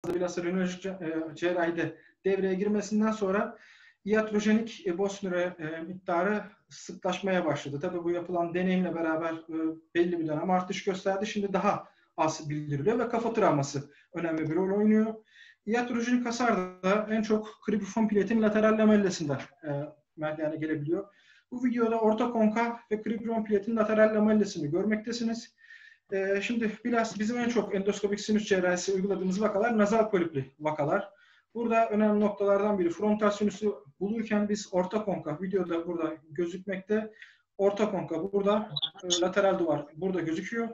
bilhassa rönolojik cerrahide devreye girmesinden sonra iatrojenik boş nöre miktarı sıklaşmaya başladı. Tabii bu yapılan deneyimle beraber belli bir dönem artış gösterdi. Şimdi daha az bildiriliyor ve kafa travması önemli bir rol oynuyor. Iatrojenik hasar da en çok kribriform piletin lateral lamellesinde meydana gelebiliyor. Bu videoda orta konka ve kribriform piletin lateral lamellesini görmektesiniz. Şimdi biraz bizim en çok endoskopik sinüs cerrahisi uyguladığımız vakalar nazal polipli vakalar. Burada önemli noktalardan biri frontal sinüsü bulurken biz orta konka, videoda burada gözükmekte. Orta konka burada, lateral duvar burada gözüküyor.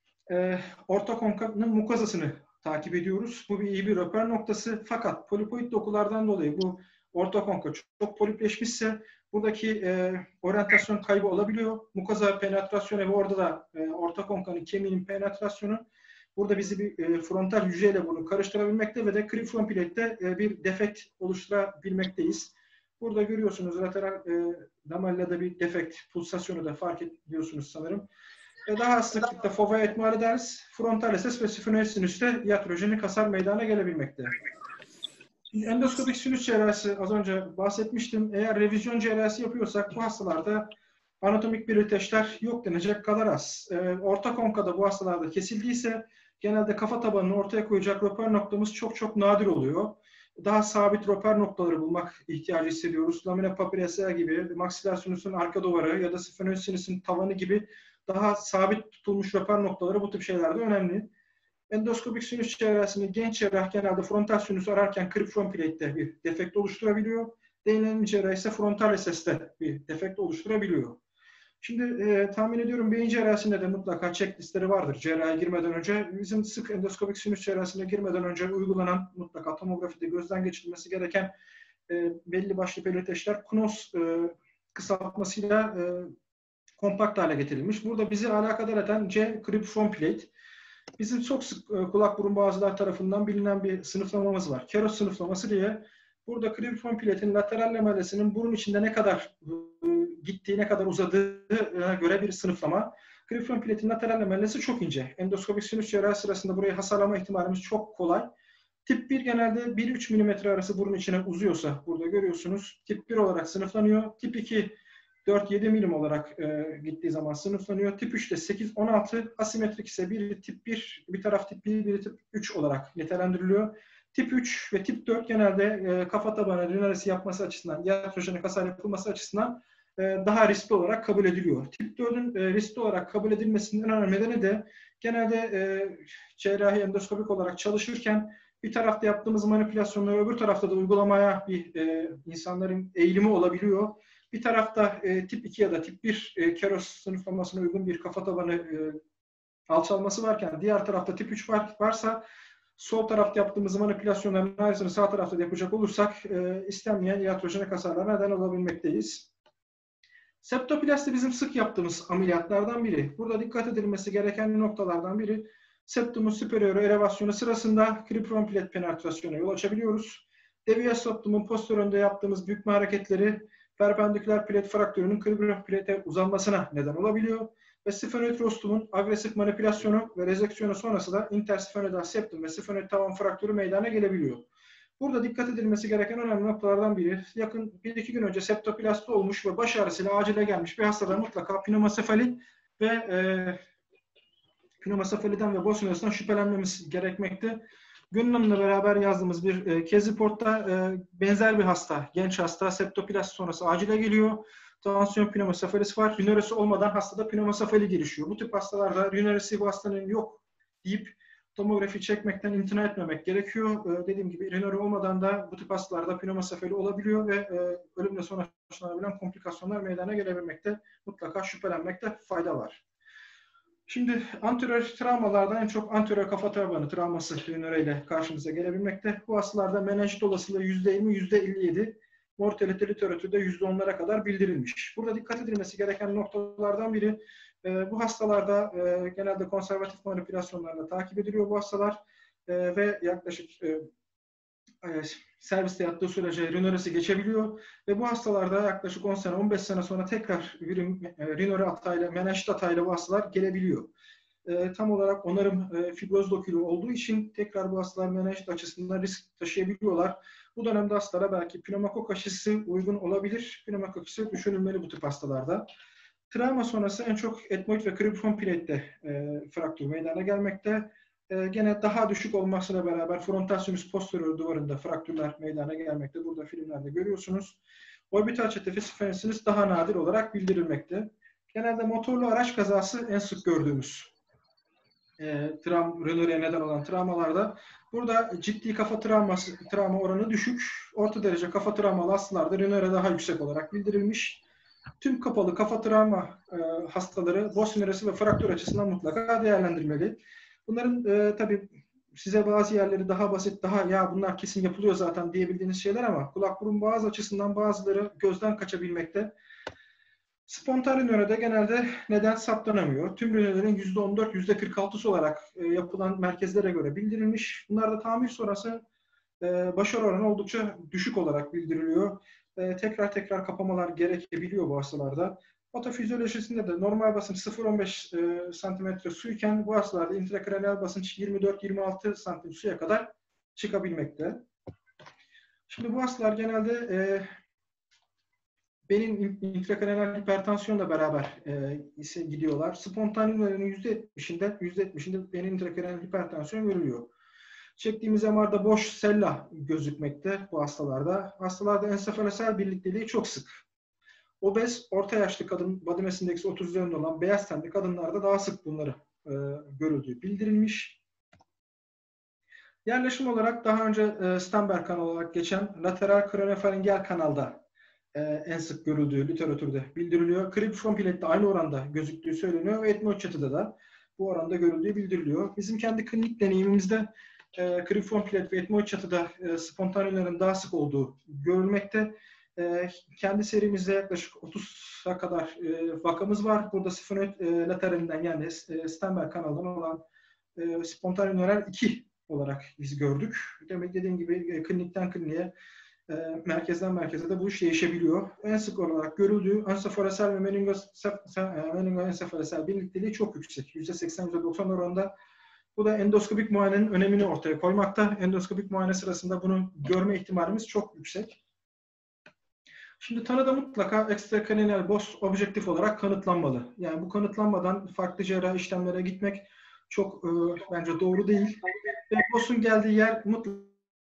Orta konkanın mukozasını takip ediyoruz. Bu iyi bir röper noktası. Fakat polipoid dokulardan dolayı bu orta konka çok polipleşmişse buradaki oryantasyon kaybı olabiliyor. Mukoza penetrasyonu ve orada da orta konkanın kemiğinin penetrasyonu burada bizi bir frontal hücreyle bunu karıştırabilmekte ve de kribriform pilette bir defekt oluşturabilmekteyiz. Burada görüyorsunuz lateral lamellada bir defekt pulsasyonu da fark ediyorsunuz sanırım. Daha az sıklıkla fovaya ihmal ederiz. Frontal SS ve sifinoid sinüste iatrojenik hasar meydana gelebilmekte. Endoskopik sinüs cerrahisi az önce bahsetmiştim. Eğer revizyon cerrahisi yapıyorsak bu hastalarda anatomik belirteçler yok denecek kadar az. Orta konkada bu hastalarda kesildiyse genelde kafa tabanını ortaya koyacak röper noktamız çok nadir oluyor. Daha sabit röper noktaları bulmak ihtiyacı hissediyoruz. Lamina papyracea gibi, maksiler sinüsün arka duvarı ya da sifinoid sinüsün tavanı gibi daha sabit tutulmuş röper noktaları bu tip şeylerde önemli. Endoskopik sinüs cerrahisini genç cerrah genelde frontal sinüs ararken kribriform pilette bir defekt oluşturabiliyor. Değinenli cerrah ise frontal SS'te bir defekt oluşturabiliyor. Şimdi tahmin ediyorum beyin cerrahisinde de mutlaka checklistleri vardır cerrahiye girmeden önce. Bizim sık endoskopik sinüs cerrahisine girmeden önce uygulanan mutlaka tomografide gözden geçirilmesi gereken belli başlı belirteçler Knoos kısaltmasıyla kompakt hale getirilmiş. Burada bizi alakadar eden C kribriform plate. Bizim çok sık kulak burun boğazlar tarafından bilinen bir sınıflamamız var. Keros sınıflaması diye. Burada kribriform piletin lateral lamellesinin burun içinde ne kadar gittiği, ne kadar uzadığına göre bir sınıflama. Kribriform piletin lateral lamellesi çok ince. Endoskopik sinüs cerrahisi sırasında burayı hasarlama ihtimalimiz çok kolay. Tip 1 genelde 1-3 mm arası burun içine uzuyorsa burada görüyorsunuz. Tip 1 olarak sınıflanıyor. Tip 2 4-7 milim olarak gittiği zaman sınıflanıyor. Tip 3 de 8-16, asimetrik ise biri tip 1, bir taraf tip 1, biri tip 3 olarak nitelendiriliyor. Tip 3 ve tip 4 genelde kafa tabanı rinarisi yapması açısından, iatrojenik hasar yapılması açısından daha riskli olarak kabul ediliyor. Tip 4'ün riskli olarak kabul edilmesinin en önemli nedeni de genelde cerrahi endoskopik olarak çalışırken bir tarafta yaptığımız manipülasyonları öbür tarafta da uygulamaya bir insanların eğilimi olabiliyor. Bir tarafta tip 2 ya da tip 1 Keros sınıflamasına uygun bir kafa tabanı alçalması varken diğer tarafta tip 3 varsa sol tarafta yaptığımız manipülasyonların aynısını sağ tarafta da yapacak olursak istenmeyen iatrojenik hasarlara neden olabilmekteyiz. Septoplasti bizim sık yaptığımız ameliyatlardan biri. Burada dikkat edilmesi gereken noktalardan biri septumun superior elevasyonu sırasında kribriform pilet penetrasyona yol açabiliyoruz. Devias septumun postöründe yaptığımız bükme hareketleri perpendiküler pilet fraktürünün kribriform pilete uzanmasına neden olabiliyor. Ve sifenoid rostumun agresif manipülasyonu ve rezeksiyonu sonrası da intersifenoidal septum ve sifenoid tavan fraktürü meydana gelebiliyor. Burada dikkat edilmesi gereken önemli noktalardan biri, yakın 1-2 gün önce septoplasti olmuş ve baş ağrısıyla acile gelmiş bir hastada mutlaka pneumasefali ve pneumasefaliden ve bosniyasından şüphelenmemiz gerekmekte. Gönül Hanım'la beraber yazdığımız bir case report'ta benzer bir hasta, genç hasta septoplasti sonrası acile geliyor. Tansiyon pneumasefalisi var. Rhinoresi olmadan hastada pneumasefali gelişiyor. Bu tip hastalarda rhinoresi bu hastanın yok deyip tomografi çekmekten imtina etmemek gerekiyor. Dediğim gibi rhinori olmadan da bu tip hastalarda pneumasefali olabiliyor ve ölümle sonuçlanabilen komplikasyonlar meydana gelebilmekte. Mutlaka şüphelenmekte fayda var. Şimdi anterior travmalardan en çok anterior kafa tabanı travması rhinoriyle karşımıza gelebilmekte. Bu hastalarda menenjit olasılığı %20, %57. Mortalite literatürde %10'lara kadar bildirilmiş. Burada dikkat edilmesi gereken noktalardan biri bu hastalarda genelde konservatif manipülasyonlarla takip ediliyor bu hastalar ve yaklaşık serviste yattığı sürece rhinoresi geçebiliyor ve bu hastalarda yaklaşık 10 sene 15 sene sonra tekrar rhinori hatayla menenjit hatayla bu hastalar gelebiliyor. tam olarak onarım fibroz dokülü olduğu için tekrar bu hastalar menenjit açısından risk taşıyabiliyorlar. Bu dönemde hastalara belki pneumokok aşısı uygun olabilir. Pneumokok aşısı düşünülmeli bu tip hastalarda. Travma sonrası en çok etmoid ve kribriform pilette fraktür meydana gelmekte. Gene daha düşük olmasına beraber frontal sinüs posterior duvarında fraktürler meydana gelmekte. Burada filmlerde görüyorsunuz. Orbital çetrefesi fensinüs daha nadir olarak bildirilmekte. Genelde motorlu araç kazası en sık gördüğümüz Röneri'ye neden olan travmalarda. Burada ciddi kafa travma oranı düşük. Orta derece kafa travmalı hastalarda Röneri daha yüksek olarak bildirilmiş. Tüm kapalı kafa travma hastaları Boston ve fraktür açısından mutlaka değerlendirmeli. Bunların tabii size bazı yerleri daha basit, daha ya bunlar kesin yapılıyor zaten diyebildiğiniz şeyler ama kulak burun boğaz açısından bazıları gözden kaçabilmekte. Spontan rinörede genelde neden saptanamıyor. Tüm rinörlerin %14, %46'sı olarak yapılan merkezlere göre bildirilmiş. Bunlarda tamir sonrası başarı oranı oldukça düşük olarak bildiriliyor. Tekrar tekrar kapamalar gerekebiliyor bu hastalarda. Otofizyolojisinde de normal basınç 0,15 cm suyken bu hastalarda intrakraniyal basınç 24-26 cm suya kadar çıkabilmekte. Şimdi bu hastalar genelde benim intrakraniyal hipertansiyonla beraber gidiyorlar. Spontan ünlerin %70'inde benim intrakraniyal hipertansiyon görülüyor. Çektiğimiz MR'da boş sella gözükmekte bu hastalarda. Hastalarda ensefalosel birlikteliği çok sık. Obez, orta yaşlı kadın, body mass indeksi 30 üzerinde olan beyaz tenli kadınlarda daha sık bunları görüldüğü bildirilmiş. Yerleşim olarak daha önce Stenberg kanalı olarak geçen lateral kraniofaringel kanalda en sık görüldüğü literatürde bildiriliyor. Kribriform pilette aynı oranda gözüktüğü söyleniyor ve etmoid çatıda da bu oranda görüldüğü bildiriliyor. Bizim kendi klinik deneyimimizde kribriform pilet ve etmoid çatıda spontanelerin daha sık olduğu görülmekte. Kendi serimizde yaklaşık 30'a kadar vakamız var. Burada sifinoid lateralinden yani Stenberg kanalından olan spontaneler 2 olarak biz gördük. Demek dediğim gibi klinikten kliniğe merkezden merkeze de bu iş değişebiliyor. En sık olarak görüldüğü ensefalosel ve meningoensefalosel birlikteliği çok yüksek. %80-%90 oranında. Bu da endoskopik muayenenin önemini ortaya koymakta. Endoskopik muayene sırasında bunu görme ihtimalimiz çok yüksek. Şimdi tanıda mutlaka ekstrakraniyal BOS objektif olarak kanıtlanmalı. Yani bu kanıtlanmadan farklı cerrahi işlemlere gitmek çok bence doğru değil. Ve BOS'un geldiği yer mutlaka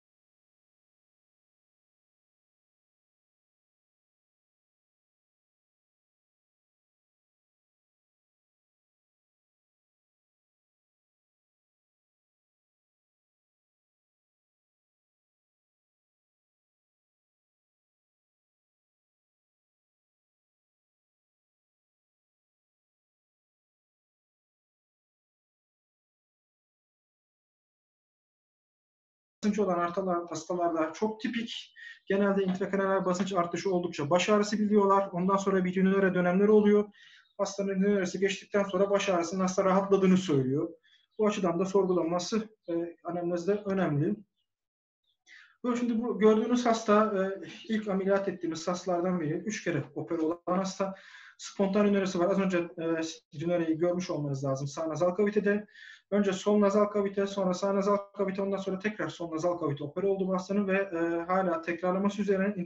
basınç olan hastalarda çok tipik. Genelde intrakraniyal basınç artışı oldukça baş ağrısı biliyorlar. Ondan sonra bir rinöre dönemleri oluyor. Hastanın rinöresi geçtikten sonra baş ağrısının hasta rahatladığını söylüyor. Bu açıdan da sorgulanması anemnezde önemli. Şimdi bu gördüğünüz hasta ilk ameliyat ettiğimiz hastalardan biri. 3 kere opera olan hasta. Spontan rinöresi var. Az önce rinöreyi görmüş olmanız lazım sağ nazal kavitede. Önce sol nazal kavite, sonra sağ nazal kavite, ondan sonra tekrar sol nazal kavite opera oldu bu hastanın ve hala tekrarlaması üzerine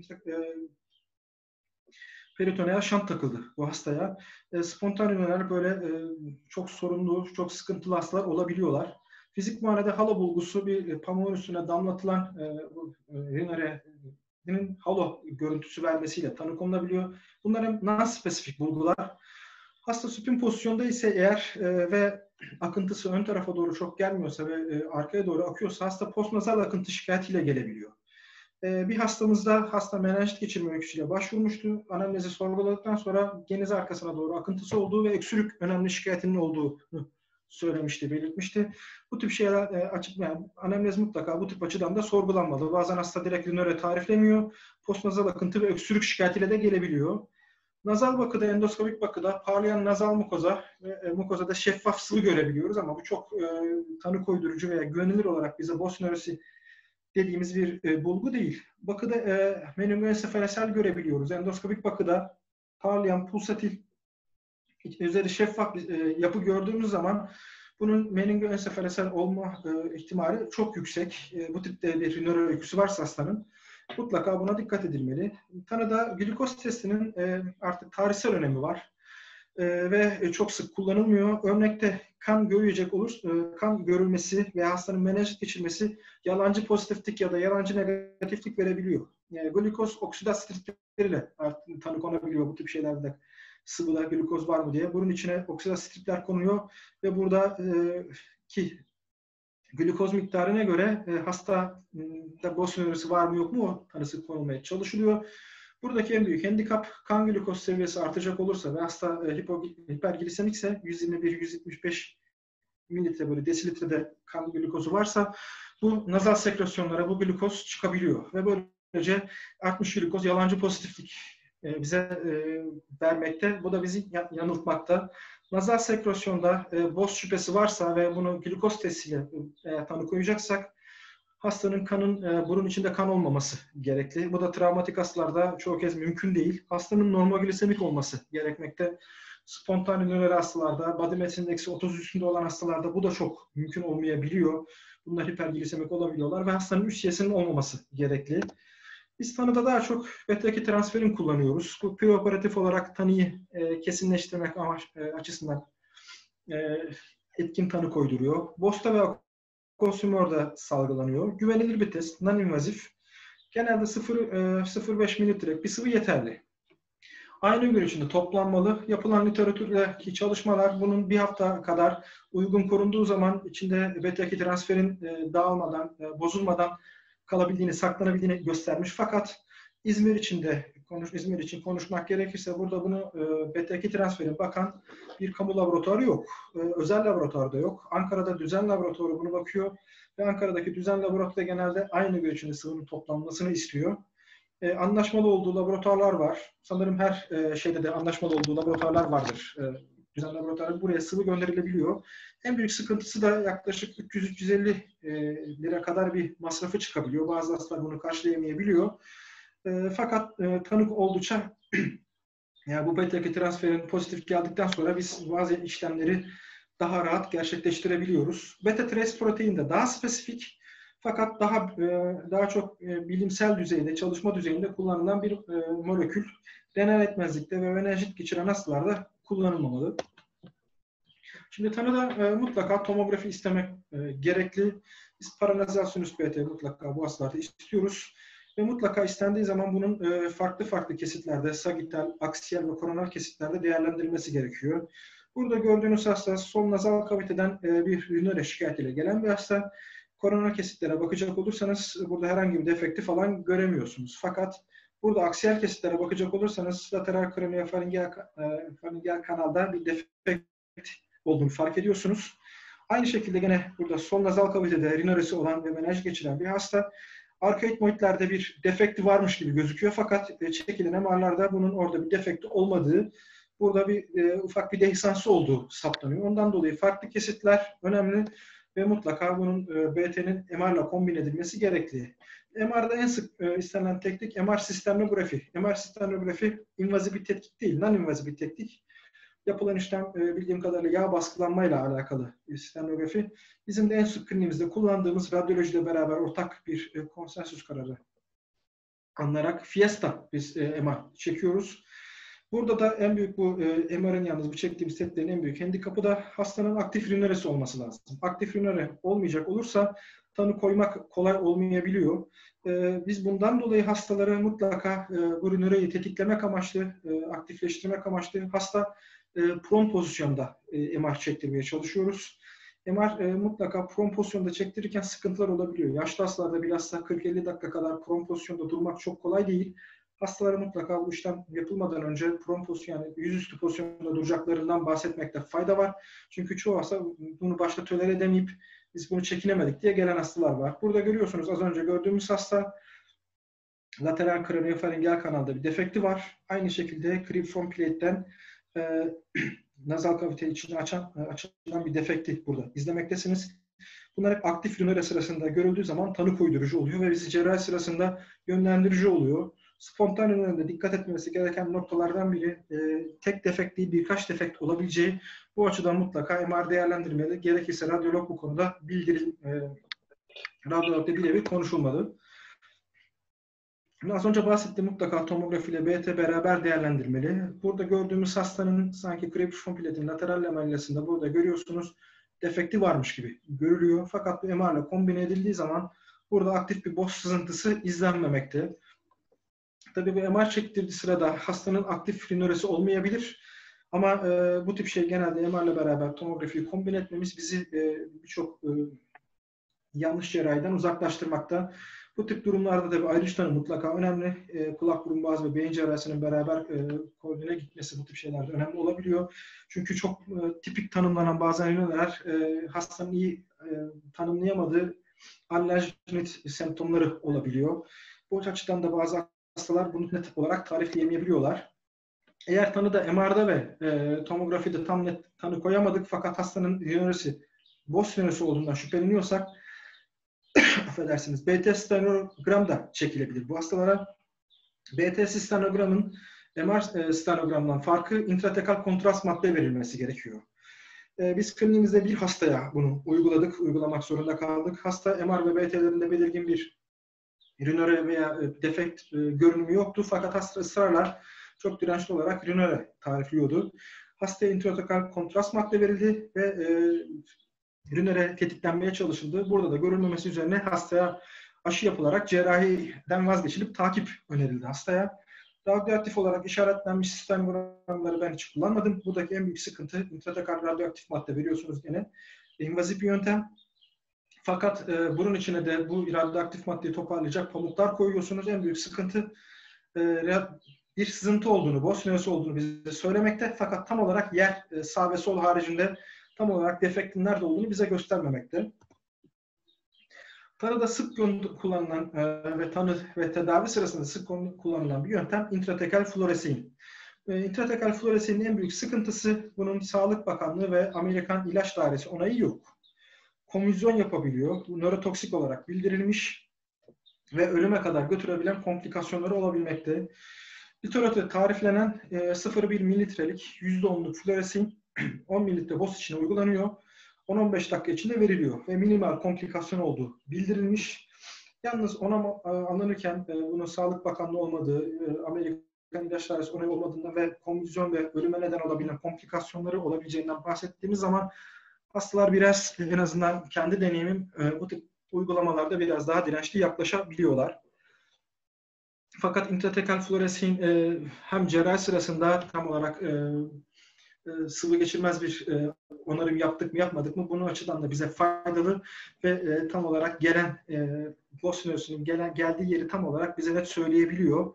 peritoneal şant takıldı bu hastaya. Spontan rinörer böyle çok sorunlu, çok sıkıntılı hastalar olabiliyorlar. Fizik muayenede halo bulgusu bir pamuğun üstüne damlatılan rinörenin halo görüntüsü vermesiyle tanı konulabiliyor. Bunlar non-spesifik bulgular. Hasta supin pozisyonda ise eğer ve akıntısı ön tarafa doğru çok gelmiyorsa ve arkaya doğru akıyorsa hasta postnazal akıntı şikayetiyle gelebiliyor. Bir hastamızda hasta menenjit geçirme öyküsüyle başvurmuştu. Anamnezi sorguladıktan sonra geniz arkasına doğru akıntısı olduğu ve öksürük önemli şikayetinin olduğunu söylemişti, belirtmişti. Bu tip şeyler açık, yani anemnez mutlaka bu tip açıdan da sorgulanmalı. Bazen hasta direkt rinöre tariflemiyor. Postnazal akıntı ve öksürük şikayetiyle de gelebiliyor. Nazal bakıda, endoskopik bakıda parlayan nazal mukoza ve mukozada şeffaf sıvı görebiliyoruz ama bu çok tanı koydurucu veya güvenilir olarak bize BOS nöresi dediğimiz bir bulgu değil. Bakıda meningoensefalosel görebiliyoruz. Endoskopik bakıda parlayan pulsatil üzeri şeffaf bir yapı gördüğümüz zaman bunun meningoensefalesel olma ihtimali çok yüksek. Bu tipte bir nöro öyküsü varsa hastanın mutlaka buna dikkat edilmeli. Tanıda glikoz testinin artık tarihsel önemi var. Ve çok sık kullanılmıyor. Örnekte kan görülecek olur, kan görülmesi veya hastanın menenjit geçirmesi yalancı pozitiflik ya da yalancı negatiflik verebiliyor. Yani glikoz oksidat stripleriyle tanı konabiliyor bu tip şeylerde. Sıvıda glikoz var mı diye. Bunun içine oksidat stripler konuyor ve burada ki glikoz miktarına göre hasta Boston nörisi var mı yok mu o tanısı konulmaya çalışılıyor. Buradaki en büyük handikap kan glikoz seviyesi artacak olursa ve hasta hiperglisemikse 121-175 mililitre böyle desilitrede kan glikozu varsa bu nazal sekresyonlara bu glikoz çıkabiliyor ve böylece artmış glikoz yalancı pozitiflik bize vermekte. Bu da bizi yanıltmakta. Nazal sekresyonda BOS şüphesi varsa ve bunu glikoz testiyle tanı koyacaksak hastanın burun içinde kan olmaması gerekli. Bu da travmatik hastalarda çoğu kez mümkün değil. Hastanın normoglisemik olması gerekmekte. Spontane nöral hastalarda, body mass indeksi 30 üstünde olan hastalarda bu da çok mümkün olmayabiliyor. Bunlar hiperglisemik olabiliyorlar ve hastanın üst yesinin olmaması gerekli. Biz tanıda daha çok beta-2 transferin kullanıyoruz. Bu preoperatif olarak tanıyı kesinleştirmek açısından etkin tanı koyduruyor. BOS'ta ve konsümörde salgılanıyor. Güvenilir bir test, non-invazif. Genelde 0,5 mililitre bir sıvı yeterli. Aynı gün içinde toplanmalı. Yapılan literatürdeki çalışmalar bunun bir hafta kadar uygun korunduğu zaman içinde beta-2 transferin dağılmadan, bozulmadan kalabildiğini, saklanabildiğini göstermiş. Fakat İzmir için konuşmak gerekirse burada bunu beta-2 transferin bakan bir kamu laboratuvarı yok. Özel laboratuvarda yok. Ankara'da düzen laboratuvarı bunu bakıyor ve Ankara'daki düzen laboratuvarı genelde aynı gün içinde sıvının toplanmasını istiyor. Anlaşmalı olduğu laboratuvarlar var. Sanırım her şeyde de anlaşmalı olduğu laboratuvarlar vardır. Düzen laboratuvarı buraya sıvı gönderilebiliyor. En büyük sıkıntısı da yaklaşık 300-350 lira kadar bir masrafı çıkabiliyor. Bazı hastalar bunu karşılayamayabiliyor. Fakat tanık oldukça yani bu beta-2 transferin pozitif geldikten sonra biz bazı işlemleri daha rahat gerçekleştirebiliyoruz. Beta-trace protein de daha spesifik fakat daha çok bilimsel düzeyde, çalışma düzeyinde kullanılan bir molekül. Renal yetmezlikte ve menenjit geçiren hastalarda kullanılmamalı. Şimdi tanıda mutlaka tomografi istemek gerekli. Biz paranazal sinüs PT mutlaka bu hastalarda istiyoruz. Ve mutlaka istendiği zaman bunun farklı kesitlerde, sagittal, aksiyel ve koronal kesitlerde değerlendirilmesi gerekiyor. Burada gördüğünüz hasta sol nazal kaviteden bir rinöre şikayetiyle gelen bir hasta. Koronal kesitlere bakacak olursanız burada herhangi bir defekti falan göremiyorsunuz. Fakat burada aksiyel kesitlere bakacak olursanız lateral kraniofaringel kanalda bir defekt olduğunu fark ediyorsunuz. Aynı şekilde gene burada sol nazal kavitede rinöresi olan ve menenjit geçiren bir hasta. Arka etmoidlerde bir defekti varmış gibi gözüküyor fakat çekilen MR'larda bunun orada bir defekti olmadığı, burada ufak bir dehisansı olduğu saptanıyor. Ondan dolayı farklı kesitler önemli ve mutlaka bunun BT'nin MR'la kombin edilmesi gerekli. MR'da en sık istenilen teknik MR sistemlografi. MR sistemlografi invazif bir tetkik değil, non-invazif bir teknik. Yapılan işlem bildiğim kadarıyla yağ baskılanmayla alakalı sistemlografi. Bizim de en sık kliniğimizde kullandığımız radyolojiyle beraber ortak bir konsensüs kararı alınarak Fiesta biz MR çekiyoruz. Burada da en büyük bu MR'ın yalnız bu çektiğimiz setlerin en büyük handikapı da hastanın aktif rinöresi olması lazım. Aktif rinöre olmayacak olursa tanı koymak kolay olmayabiliyor. Biz bundan dolayı hastaları mutlaka bu rinöreyi tetiklemek amaçlı, aktifleştirmek amaçlı hasta prone pozisyonda MR çektirmeye çalışıyoruz. MR mutlaka prone pozisyonda çektirirken sıkıntılar olabiliyor. Yaşlı hastalarda bilhassa 40-50 dakika kadar prone pozisyonda durmak çok kolay değil. Hastalara mutlaka bu işlem yapılmadan önce prone pozisyon, yani yüzüstü pozisyonda duracaklarından bahsetmekte fayda var. Çünkü çoğu hasta bunu başta tolere edemeyip biz bunu çekinemedik diye gelen hastalar var. Burada görüyorsunuz az önce gördüğümüz hasta lateral kraniofaringel kanalda bir defekti var. Aynı şekilde cribriform plate'den nazal kavite içine açılan bir defekti burada izlemektesiniz. Bunlar hep aktif rinöre sırasında görüldüğü zaman tanı koydurucu oluyor ve bizi cerrahi sırasında yönlendirici oluyor. Spontane rünörde dikkat etmesi gereken noktalardan biri tek defekt değil birkaç defekt olabileceği. Bu açıdan mutlaka MR değerlendirmeli. Gerekirse radyolog bu konuda radyologda birebir konuşulmalı. Az önce bahsettiğim mutlaka tomografi ile BT beraber değerlendirmeli. Burada gördüğümüz hastanın sanki Krepişon piletin lateral lamellasında burada görüyorsunuz defekti varmış gibi görülüyor. Fakat bu MR ile kombine edildiği zaman burada aktif bir boş sızıntısı izlenmemekte. Tabii bu MR çektirdiği sırada hastanın aktif rinöresi olmayabilir. Ama bu tip şey genelde MR ile beraber tomografiyi kombine etmemiz bizi birçok yanlış cerrahiden uzaklaştırmakta. Bu tip durumlarda da bir ayrıç tanı mutlaka önemli. Kulak, burun, boğaz ve beyin cerrahisinin beraber koordine gitmesi bu tip şeylerde önemli olabiliyor. Çünkü çok tipik tanımlanan bazen rinöler hastanın iyi tanımlayamadığı alerjit semptomları olabiliyor. Bu açıdan da bazı hastalar bunu net olarak tarifleyemeyebiliyorlar. Eğer tanıda MR'da ve tomografide tam net tanı koyamadık fakat hastanın rinöresi boş rinöresi olduğundan şüpheleniyorsak affedersiniz, BT stenogram da çekilebilir bu hastalara. BT stenogramın MR stenogramdan farkı intratekal kontrast madde verilmesi gerekiyor. Biz kliniğimizde bir hastaya bunu uygulamak zorunda kaldık. Hasta MR ve BT'lerinde belirgin bir rinöre veya defekt görünümü yoktu. Fakat hasta ısrarla çok dirençli olarak rinöre tarifliyordu. Hastaya intratekal kontrast madde verildi ve rinöre tetiklenmeye çalışıldı. Burada da görülmemesi üzerine hastaya aşı yapılarak cerrahiden vazgeçilip takip önerildi hastaya. Radyoaktif olarak işaretlenmiş sistemogramları ben hiç kullanmadım. Buradaki en büyük sıkıntı intratekal radyoaktif madde veriyorsunuz gene. İnvazif bir yöntem. Fakat bunun içine de bu radyoaktif maddeyi toparlayacak pamuklar koyuyorsunuz. En büyük sıkıntı bir sızıntı olduğunu, boş rinöresi olduğunu bize söylemekte. Fakat tam olarak yer sağ ve sol haricinde tam olarak defektin nerede olduğunu bize göstermemekte. Tanıda sık kullanılan ve tanı ve tedavi sırasında sık kullanılan bir yöntem intratekal fluoresin. İntratekal fluoresinin en büyük sıkıntısı bunun Sağlık Bakanlığı ve Amerikan İlaç Dairesi onayı yok. Konvüzyon yapabiliyor. Bu nörotoksik olarak bildirilmiş ve ölüme kadar götürebilen komplikasyonları olabilmekte. Literatürde tariflenen 0,1 mililitrelik %10'luk fluoresin 10 mililitre boz içine uygulanıyor. 10-15 dakika içinde veriliyor ve minimal komplikasyon olduğu bildirilmiş. Yalnız ona alınırken bunun Sağlık Bakanlığı olmadığı, Amerikan İlaç Dairesi onayı olmadığından ve konvüzyon ve ölüme neden olabilen komplikasyonları olabileceğinden bahsettiğimiz zaman hastalar biraz en azından kendi deneyimim bu tip uygulamalarda biraz daha dirençli yaklaşabiliyorlar. Fakat intratekal fluoresin hem cerrahi sırasında tam olarak sıvı geçirmez bir onarım yaptık mı yapmadık mı bunun açıdan da bize faydalı ve tam olarak gelen boş rinöresinin geldiği yeri tam olarak bize net söyleyebiliyor.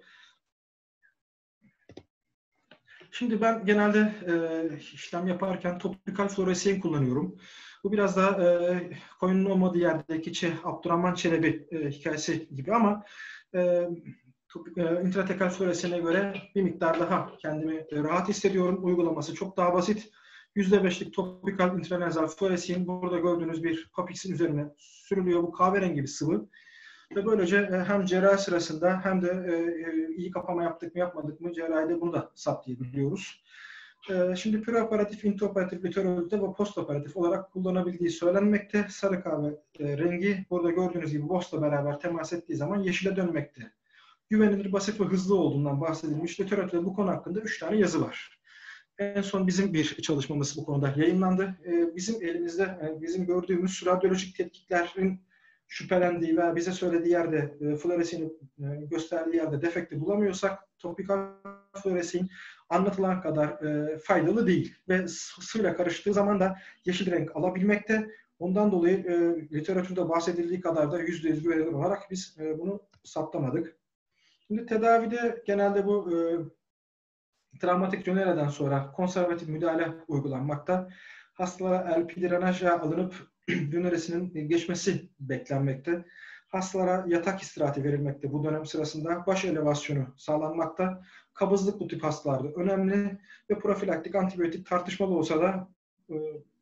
Şimdi ben genelde işlem yaparken topikal fluoresin kullanıyorum. Bu biraz daha koyunun olmadığı yerdeki Abdurrahman Çelebi hikayesi gibi ama intratekal fluoresine göre bir miktar daha kendimi rahat hissediyorum. Uygulaması çok daha basit. %5'lik topikal intranazal fluoresin burada gördüğünüz bir Papix'in üzerine sürülüyor. Bu kahverengi bir sıvı. Ve böylece hem cerrahi sırasında hem de iyi kapama yaptık mı yapmadık mı cerrahide bunu da saptayabiliyoruz. Şimdi preoperatif, intraoperatif, literatürde ve postoperatif olarak kullanabildiği söylenmekte. Sarı kahve rengi burada gördüğünüz gibi BOS'la beraber temas ettiği zaman yeşile dönmekte. Güvenilir, basit ve hızlı olduğundan bahsedilmiş. Literatürde bu konu hakkında 3 tane yazı var. En son bizim bir çalışmamız bu konuda yayınlandı. Bizim elimizde, bizim gördüğümüz radyolojik tetkiklerin şüphelendiği veya bize söylediği yerde, fluoresini gösterdiği yerde defekti bulamıyorsak, topikal fluoresin anlatılan kadar faydalı değil. Ve suyla karıştığı zaman da yeşil renk alabilmekte. Ondan dolayı literatürde bahsedildiği kadar da %100 güvenilir olarak biz bunu saptamadık. Şimdi tedavide genelde bu travmatik rönereden sonra konservatif müdahale uygulanmakta. Hastalara LP drenaj alınıp röneresinin geçmesi beklenmekte. Hastalara yatak istirahati verilmekte bu dönem sırasında. Baş elevasyonu sağlanmakta. Kabızlık bu tip hastalarda önemli ve profilaktik antibiyotik tartışmalı olsa da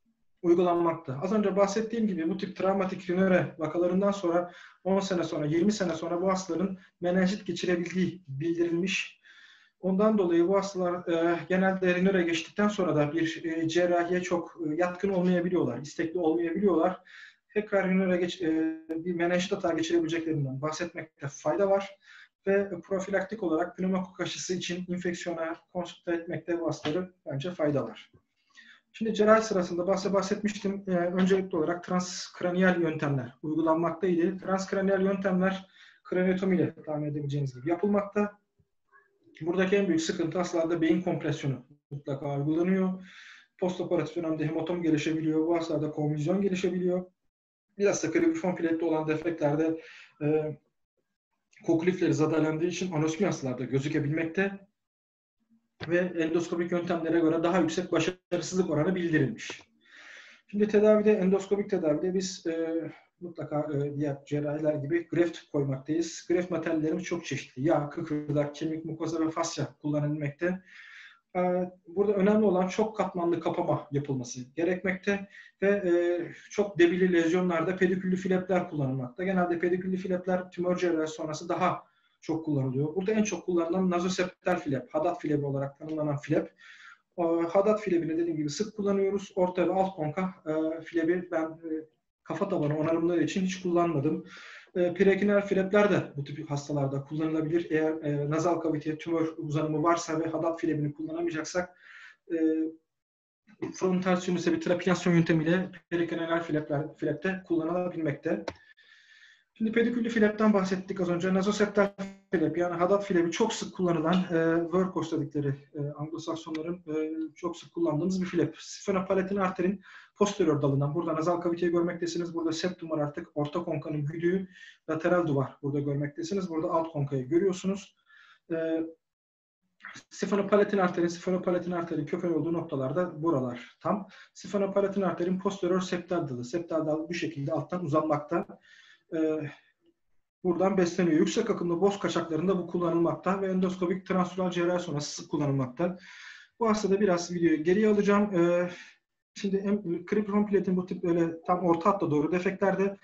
uygulanmakta. Az önce bahsettiğim gibi bu tip travmatik rinöre vakalarından sonra 10 sene sonra, 20 sene sonra bu hastaların menenjit geçirebildiği bildirilmiş. Ondan dolayı bu hastalar genelde rinöre geçtikten sonra da bir cerrahiye çok yatkın olmayabiliyorlar, istekli olmayabiliyorlar. Tekrar rinöre bir menenjit hata geçirebileceklerinden bahsetmekte fayda var. Ve profilaktik olarak pneumokok aşısı için infeksiyona konsülte etmekte bu hastaları bence fayda var. Şimdi cerrahi sırasında bahsetmiştim. Öncelikli olarak transkraniyal yöntemler uygulanmaktaydı. Transkraniyal yöntemler kraniotomi ile tahmin edebileceğiniz gibi yapılmakta. Buradaki en büyük sıkıntı hastalarda beyin kompresyonu mutlaka uygulanıyor. Postoperatif dönemde hematom gelişebiliyor. Bu hastalarda konvüzyon gelişebiliyor. Biraz da kribriform filette olan defektlerde koku lifleri zedelendiği için anosmi hastalarda gözükebilmekte ve endoskopik yöntemlere göre daha yüksek başarısızlık oranı bildirilmiş. Şimdi endoskopik tedavide biz mutlaka diğer cerrahiler gibi greft koymaktayız. Greft materyallerimiz çok çeşitli. Yağ, kıkırdak, kemik, mukoza ve fasya kullanılmakta. Burada önemli olan çok katmanlı kapama yapılması gerekmekte ve çok debili lezyonlarda pediküllü filepler kullanılmakta. Genelde pediküllü filepler tümör cerrahisi sonrası daha çok kullanılıyor. Burada en çok kullanılan nazoseptal filep, Haddad filebi olarak tanımlanan filep. Haddad filebini dediğim gibi sık kullanıyoruz. Orta ve alt konka filebi ben kafa tabanı onarımları için hiç kullanmadım. Prekinal filepler de bu tip hastalarda kullanılabilir. Eğer nazal kaviteye tümör uzanımı varsa ve Haddad filebini kullanamayacaksak frontal sinüse bir trapinasyon yöntemiyle perikinal filepte kullanılabilmekte. Şimdi pediküllü filepten bahsettik az önce. Nazoseptal filep yani Haddad filebi çok sık kullanılan workhorse dedikleri Anglo-Saksonların çok sık kullandığımız bir filep. Sphenopalatine arterin posterior dalından burada nazal kaviteyi görmektesiniz. Burada septum var artık. Orta konkanın güdüğü lateral duvar burada görmektesiniz. Burada alt konkayı görüyorsunuz. Sphenopalatine arterin köpeği olduğu noktalarda buralar tam. Sphenopalatine arterin posterior septal dalı. Septal dal bu şekilde alttan uzanmakta. Buradan besleniyor. Yüksek akımlı boz kaçaklarında bu kullanılmakta ve endoskopik transdural cerrahi sonrası sık kullanılmakta. Bu hastada biraz videoyu geriye alacağım. Şimdi kribriform platin bu tip böyle tam orta hatta doğru defeklerde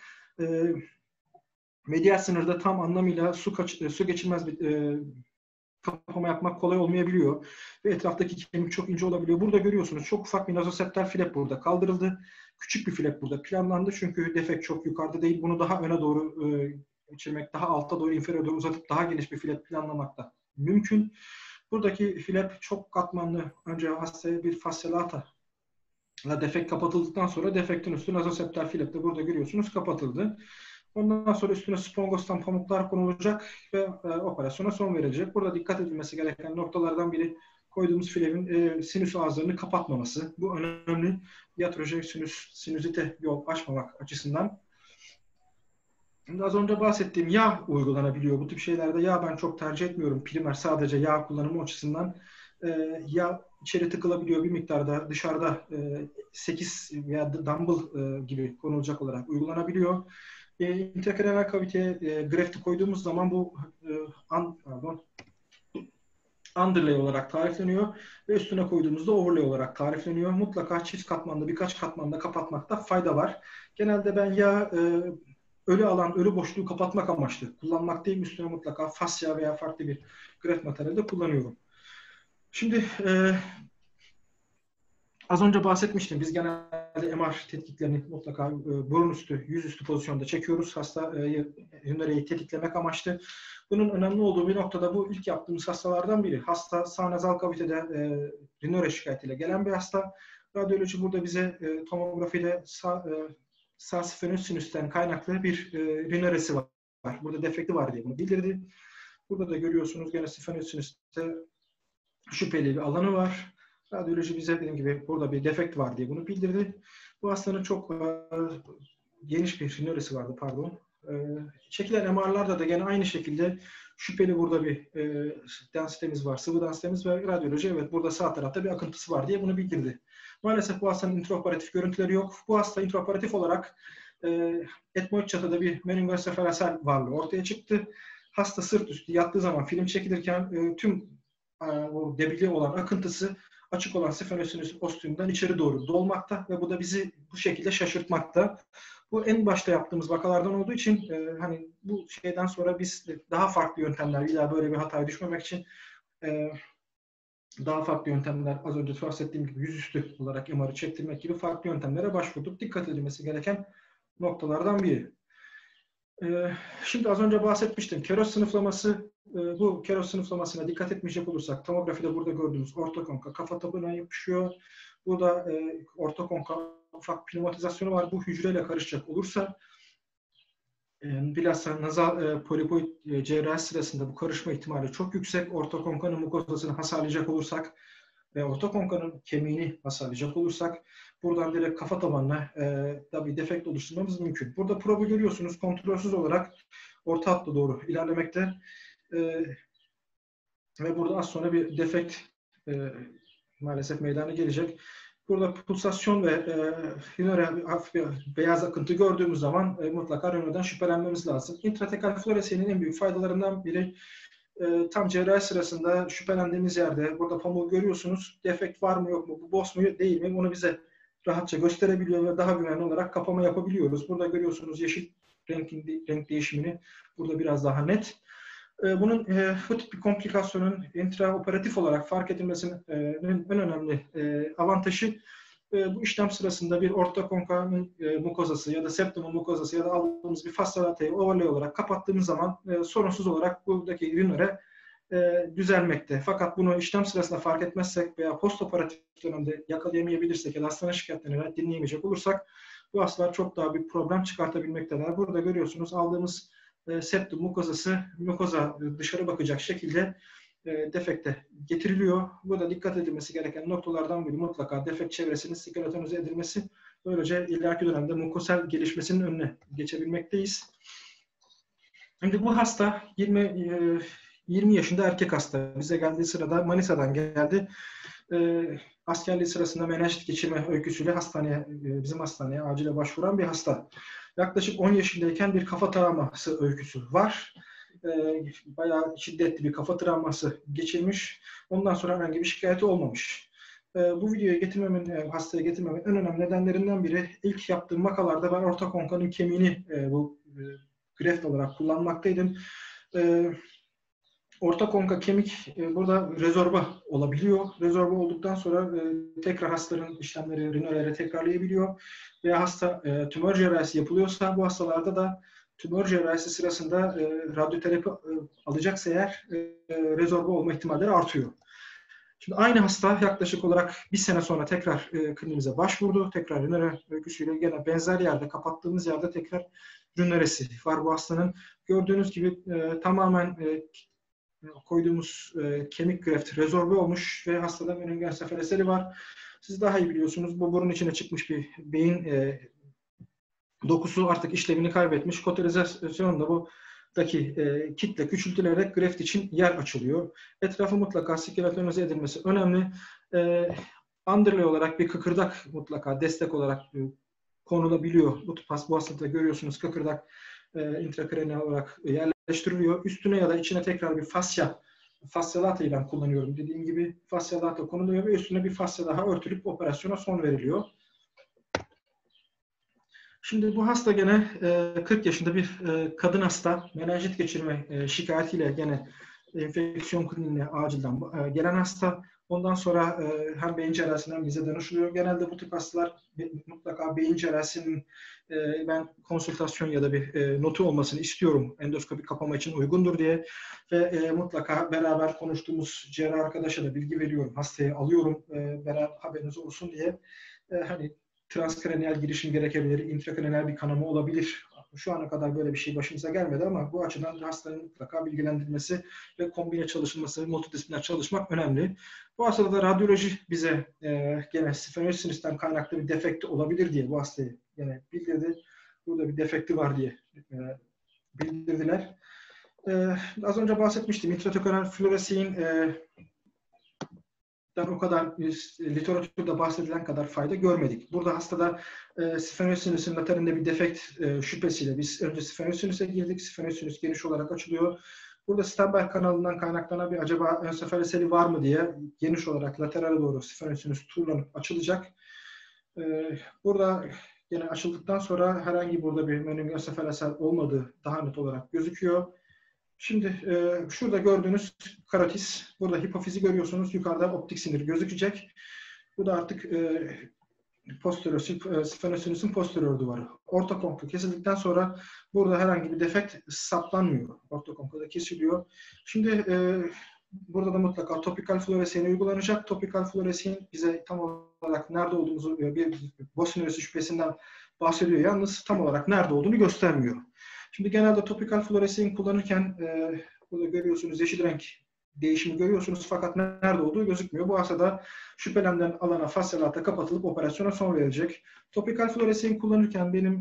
medial sınırda tam anlamıyla su geçirmez bir kapama yapmak kolay olmayabiliyor. Ve etraftaki kemik çok ince olabiliyor. Burada görüyorsunuz çok ufak bir nazoseptal filep burada kaldırıldı. Küçük bir filep burada planlandı. Çünkü defekt çok yukarıda değil. Bunu daha öne doğru geçirmek, daha alta doğru, inferior doğru uzatıp daha geniş bir filep planlamak da mümkün. Buradaki filep çok katmanlı. Önce hastaya bir fasciolata defekt kapatıldıktan sonra defektin üstü nazoseptal filep de burada görüyorsunuz kapatıldı. Ondan sonra üstüne spongostan pamuklar konulacak ve operasyona son verilecek. Burada dikkat edilmesi gereken noktalardan biri koyduğumuz filemin sinüs ağızlarını kapatmaması. Bu önemli. Iatrogenic sinüzite yol açmamak açısından. Şimdi az önce bahsettiğim yağ uygulanabiliyor. Bu tip şeylerde yağ ben çok tercih etmiyorum. Primer sadece yağ kullanımı açısından yağ içeri tıkılabiliyor bir miktarda dışarıda 8 veya dumbbell gibi konulacak olarak uygulanabiliyor. İntrakranial kaviteye grefti koyduğumuz zaman bu underlay olarak tarifleniyor ve üstüne koyduğumuzda overlay olarak tarifleniyor. Mutlaka çift katmanlı birkaç katmanda kapatmakta fayda var. Genelde ben yağ ölü alan, ölü boşluğu kapatmak amaçlı kullanmaktayım. Üstüne mutlaka fasya veya farklı bir greft materyalde kullanıyorum. Şimdi az önce bahsetmiştim. Biz genelde MR tetkiklerini mutlaka burun üstü, yüz üstü pozisyonda çekiyoruz. Hasta rinöreyi tetiklemek amaçlı. Bunun önemli olduğu bir noktada bu ilk yaptığımız hastalardan biri. Hasta sağ nazal kavitede rinöre şikayetiyle gelen bir hasta. Radyoloji burada bize tomografide sağ sfenoid sinüsten kaynaklı bir rinöresi var. Burada defekti var diye bunu bildirdi. Burada da görüyorsunuz gene sfenoid sinüste şüpheli bir alanı var. Radyoloji bize dediğim gibi burada bir defekt var diye bunu bildirdi. Bu hastanın çok geniş bir rinöresi vardı pardon. Çekilen MR'larda da gene aynı şekilde şüpheli burada bir densitemiz var, sıvı densitemiz ve radyoloji evet burada sağ tarafta bir akıntısı var diye bunu bildirdi. Maalesef bu hastanın intraoperatif görüntüleri yok. Bu hasta intraoperatif olarak etmoid çatıda bir meningoensefalasel varlığı ortaya çıktı. Hasta sırt üstü yattığı zaman film çekilirken tüm o debili olan akıntısı açık olan sifenosinüs ostiumdan içeri doğru dolmakta ve bu da bizi bu şekilde şaşırtmakta. Bu en başta yaptığımız vakalardan olduğu için hani bu şeyden sonra biz daha farklı yöntemler, bir daha böyle bir hataya düşmemek için daha farklı yöntemler, az önce bahsettiğim gibi yüzüstü olarak MR'ı çektirmek gibi farklı yöntemlere başvurduk. Dikkat edilmesi gereken noktalardan biri. Şimdi az önce bahsetmiştim. Keros sınıflaması, bu Keros sınıflamasına dikkat etmeyecek olursak, tomografide burada gördüğümüz ortokonka kafa tabanına yapışıyor. Burada ortokonka ufak pneumatizasyonu var. Bu hücreyle karışacak olursa bilhassa nazal polipoid cerrahi sırasında bu karışma ihtimali çok yüksek. Ortokonkanın mukozasını hasarlayacak olursak ve ortokonkanın kemiğini hasarlayacak olursak buradan direkt kafa tabanına da bir defekt oluşturmamız mümkün. Burada probu görüyorsunuz. Kontrolsüz olarak orta hatla doğru ilerlemekte. Ve burada az sonra bir defekt maalesef meydana gelecek. Burada pulsasyon ve hafif bir beyaz akıntı gördüğümüz zaman mutlaka rönodan şüphelenmemiz lazım. İntratekal floresenin en büyük faydalarından biri tam cerrahi sırasında şüphelendiğimiz yerde burada pamuğu görüyorsunuz. Defekt var mı yok mu, bu boş mu değil mi onu bize rahatça gösterebiliyor ve daha güvenli olarak kapama yapabiliyoruz. Burada görüyorsunuz yeşil renk değişimini burada biraz daha net. Bunun bu tip bir komplikasyonun intraoperatif olarak fark edilmesinin en önemli avantajı bu işlem sırasında bir ortokonkanın mukozası ya da septumun mukozası ya da aldığımız bir fascialatayı overlay olarak kapattığımız zaman sorunsuz olarak buradaki ürünlere düzelmekte. Fakat bunu işlem sırasında fark etmezsek veya postoperatif dönemde yakalayamayabilirsek ya da hastane şikayetlerini dinleyemeyecek olursak bu hastalar çok daha bir problem çıkartabilmekteler. Burada görüyorsunuz aldığımız septum mukozası, mukoza dışarı bakacak şekilde defekte getiriliyor. Burada dikkat edilmesi gereken noktalardan biri mutlaka defekt çevresinin skeletonize edilmesi. Böylece ileriki dönemde mukosal gelişmesinin önüne geçebilmekteyiz. Şimdi bu hasta 20 yaşında erkek hasta. Bize geldiği sırada Manisa'dan geldi. Askerliği sırasında menenjit geçirme öyküsüyle bizim hastaneye acile başvuran bir hasta. Yaklaşık 10 yaşındayken bir kafa travması öyküsü var. Bayağı şiddetli bir kafa travması geçirmiş. Ondan sonra herhangi bir şikayeti olmamış. Bu videoyu hastaya getirmemin en önemli nedenlerinden biri ilk yaptığım vakalarda ben ortokonkanın kemiğini bu greft olarak kullanmaktaydım. Ortokonka kemik burada rezorba olabiliyor. Rezorba olduktan sonra tekrar hastaların işlemleri rinolere tekrarlayabiliyor. Veya hasta tümör cerrahisi yapılıyorsa bu hastalarda da tümör cerrahisi sırasında radyoterapi alacaksa eğer rezorba olma ihtimalleri artıyor. Şimdi aynı hasta yaklaşık olarak bir sene sonra tekrar kliniğimize başvurdu. Tekrar rinole öyküsüyle gene benzer yerde, kapattığımız yerde tekrar rinolesi var bu hastanın. Gördüğünüz gibi tamamen koyduğumuz kemik greft rezorbe olmuş ve hastada menengensefalaseli var. Siz daha iyi biliyorsunuz. Bu burun içine çıkmış bir beyin dokusu artık işlevini kaybetmiş. Koterizasyonla buradaki kitle küçültülerek greft için yer açılıyor. Etrafı mutlaka skeletonize edilmesi önemli. Underlay olarak bir kıkırdak mutlaka destek olarak konulabiliyor. Bu hastada görüyorsunuz kıkırdak intrakraniyal olarak yerleştiriliyor. Üstüne ya da içine tekrar bir fascialatayı ben kullanıyorum. Dediğim gibi fascialata konuluyor ve üstüne bir fascia daha örtülüp operasyona son veriliyor. Şimdi bu hasta gene 40 yaşında bir kadın hasta. Menenjit geçirme şikayetiyle gene enfeksiyon kliniğine acilden gelen hasta. Ondan sonra hem beyin cerrahisinden bize danışılıyor. Genelde bu tip hastalar mutlaka beyin cerrahisinin ben konsültasyon ya da bir notu olmasını istiyorum. Endoskopi kapama için uygundur diye. Ve mutlaka beraber konuştuğumuz cerrah arkadaşa da bilgi veriyorum. Hastayı alıyorum. Beraber haberiniz olsun diye. Hani transkraniyal girişim gerekebilir, intrakraniyal bir kanama olabilir. Şu ana kadar böyle bir şey başımıza gelmedi ama bu açıdan hastanın mutlaka bilgilendirilmesi ve kombine çalışılması, multidisipliner çalışmak önemli. Bu hastada da radyoloji bize gene sifenoid sinüsten kaynaklı bir defekti olabilir diye bu hastayı gene bildirdi. Burada bir defekti var diye bildirdiler. Az önce bahsetmiştim. Intratökonal floresein o kadar literatürde bahsedilen kadar fayda görmedik. Burada hastada sifenoid sinüsün laterinde bir defekt şüphesiyle biz önce sifenoid sinüse girdik. Sifenoid sinüs geniş olarak açılıyor. Burada Stenberg kanalından kaynaklanan bir acaba ensefaleseli var mı diye geniş olarak laterale doğru sifenüsünüz turlanıp açılacak. Burada yine açıldıktan sonra herhangi burada bir meningosefalesel olmadığı daha net olarak gözüküyor. Şimdi şurada gördüğünüz karotis, burada hipofizi görüyorsunuz. Yukarıda optik sinir gözükecek. Bu da artık posterior, sifenüsünüzün posterior duvarı. Ortokonka kesildikten sonra burada herhangi bir defekt saptanmıyor. Ortokonka kesiliyor. Şimdi burada da mutlaka topikal fluoresin uygulanacak. Topikal fluoresin bize tam olarak nerede olduğumuzu, bir Boston şüphesinden bahsediyor. Yalnız tam olarak nerede olduğunu göstermiyor. Şimdi genelde topikal fluoresin kullanırken burada görüyorsunuz yeşil renk değişimi görüyorsunuz fakat nerede olduğu gözükmüyor. Bu hastada şüphelenen alana fascialata kapatılıp operasyona son verilecek. Topikal fluoresin kullanırken benim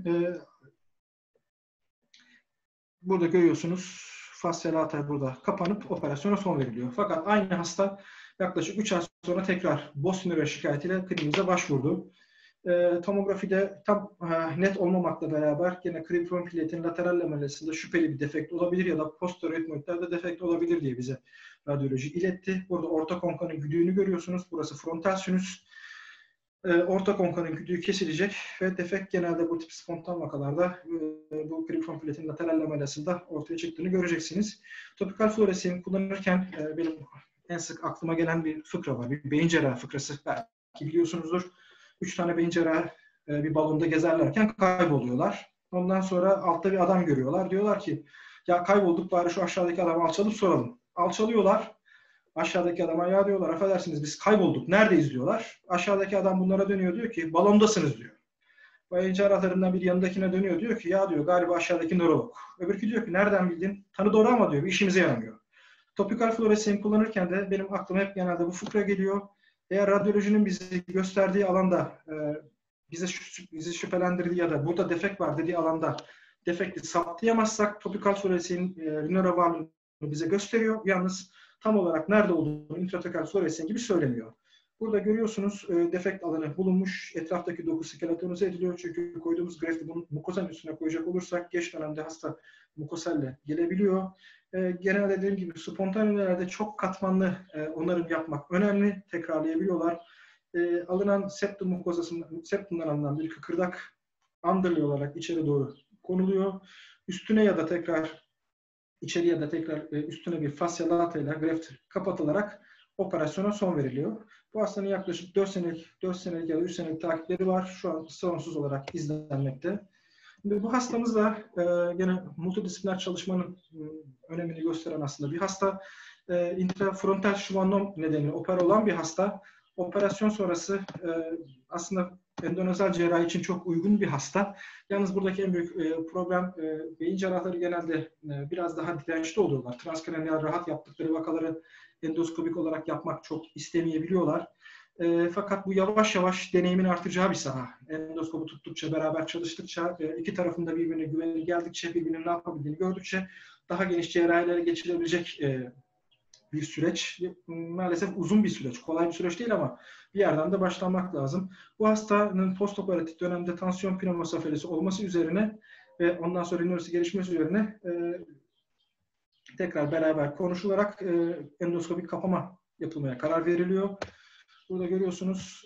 burada görüyorsunuz fascialata burada kapanıp operasyona son veriliyor. Fakat aynı hasta yaklaşık 3 ay sonra tekrar Boston şikayetiyle kliniğimize başvurdu. Tomografide tam net olmamakla beraber yine kribriform piletin lateral lamellesinde şüpheli bir defekt olabilir ya da posterior etmoidlerde defekt olabilir diye bize radyoloji iletti. Burada orta konkanın güdüğünü görüyorsunuz. Burası frontal sinüs. Orta konkanın güdüğü kesilecek ve defekt genelde bu tip spontan vakalarda bu kribriform piletin lateral lamellesinde ortaya çıktığını göreceksiniz. Topikal fluoresin kullanırken benim en sık aklıma gelen bir fıkra var. Bir beyin cerrahı fıkrası. Belki biliyorsunuzdur. 3 tane beyin cerrahı bir balonda gezerlerken kayboluyorlar. Ondan sonra altta bir adam görüyorlar. Diyorlar ki ya kaybolduk bari şu aşağıdaki adamı alçalıp soralım. Alçalıyorlar. Aşağıdaki adama ya diyorlar affedersiniz biz kaybolduk. Neredeyiz diyorlar. Aşağıdaki adam bunlara dönüyor diyor ki balondasınız diyor. Beyin cerrahlarından bir yanındakine dönüyor diyor ki ya diyor galiba aşağıdaki nörolog. Öbürkü diyor ki nereden bildin? Tanı doğru ama diyor bir işimize yaramıyor. Topikal fluoresin kullanırken de benim aklıma hep genelde bu fıkra geliyor. Eğer radyolojinin bizi gösterdiği alanda bizi şüphelendirdiği ya da burada defekt var dediği alanda defekti saptayamazsak topikal fluoresin rinora varlığını bize gösteriyor. Yalnız tam olarak nerede olduğunu intratokal fluoresin gibi söylemiyor. Burada görüyorsunuz defekt alanı bulunmuş. Etraftaki doku skeletonize ediliyor. Çünkü koyduğumuz grafti bunu mukozanın üstüne koyacak olursak geç dönemde hasta mukoselle gelebiliyor. Genelde dediğim gibi spontanelerde çok katmanlı onarım yapmak önemli. Tekrarlayabiliyorlar. Alınan septum mukozasından, septumdan alınan bir kıkırdak underlay olarak içeri doğru konuluyor. Üstüne ya da tekrar içeri ya da tekrar üstüne bir fascialata ile graft kapatılarak operasyona son veriliyor. Bu hastanın yaklaşık 4 senelik ya da 3 senelik takipleri var. Şu an sorunsuz olarak izlenmekte. Bu hastamız da gene multidisipliner çalışmanın önemini gösteren aslında bir hasta. Intrafrontal schwannom nedeniyle opera olan bir hasta. Operasyon sonrası aslında endonazal cerrahi için çok uygun bir hasta. Yalnız buradaki en büyük problem beyin cerrahları genelde biraz daha dirençli oluyorlar. Transkraniyal rahat yaptıkları vakaları endoskopik olarak yapmak çok istemeyebiliyorlar. Fakat bu yavaş yavaş deneyimin artacağı bir saha. Endoskopu tuttukça, beraber çalıştıkça, iki tarafında birbirine güveni geldikçe, birbirinin ne yapabildiğini gördükçe daha geniş cerrahilere geçilebilecek bir süreç. Maalesef uzun bir süreç. Kolay bir süreç değil ama bir yerden de başlamak lazım. Bu hastanın postoperatif dönemde tansiyon pneumosafelesi olması üzerine ve ondan sonra rinolisi gelişmesi üzerine tekrar beraber konuşularak endoskopik kapama yapılmaya karar veriliyor. Burada görüyorsunuz.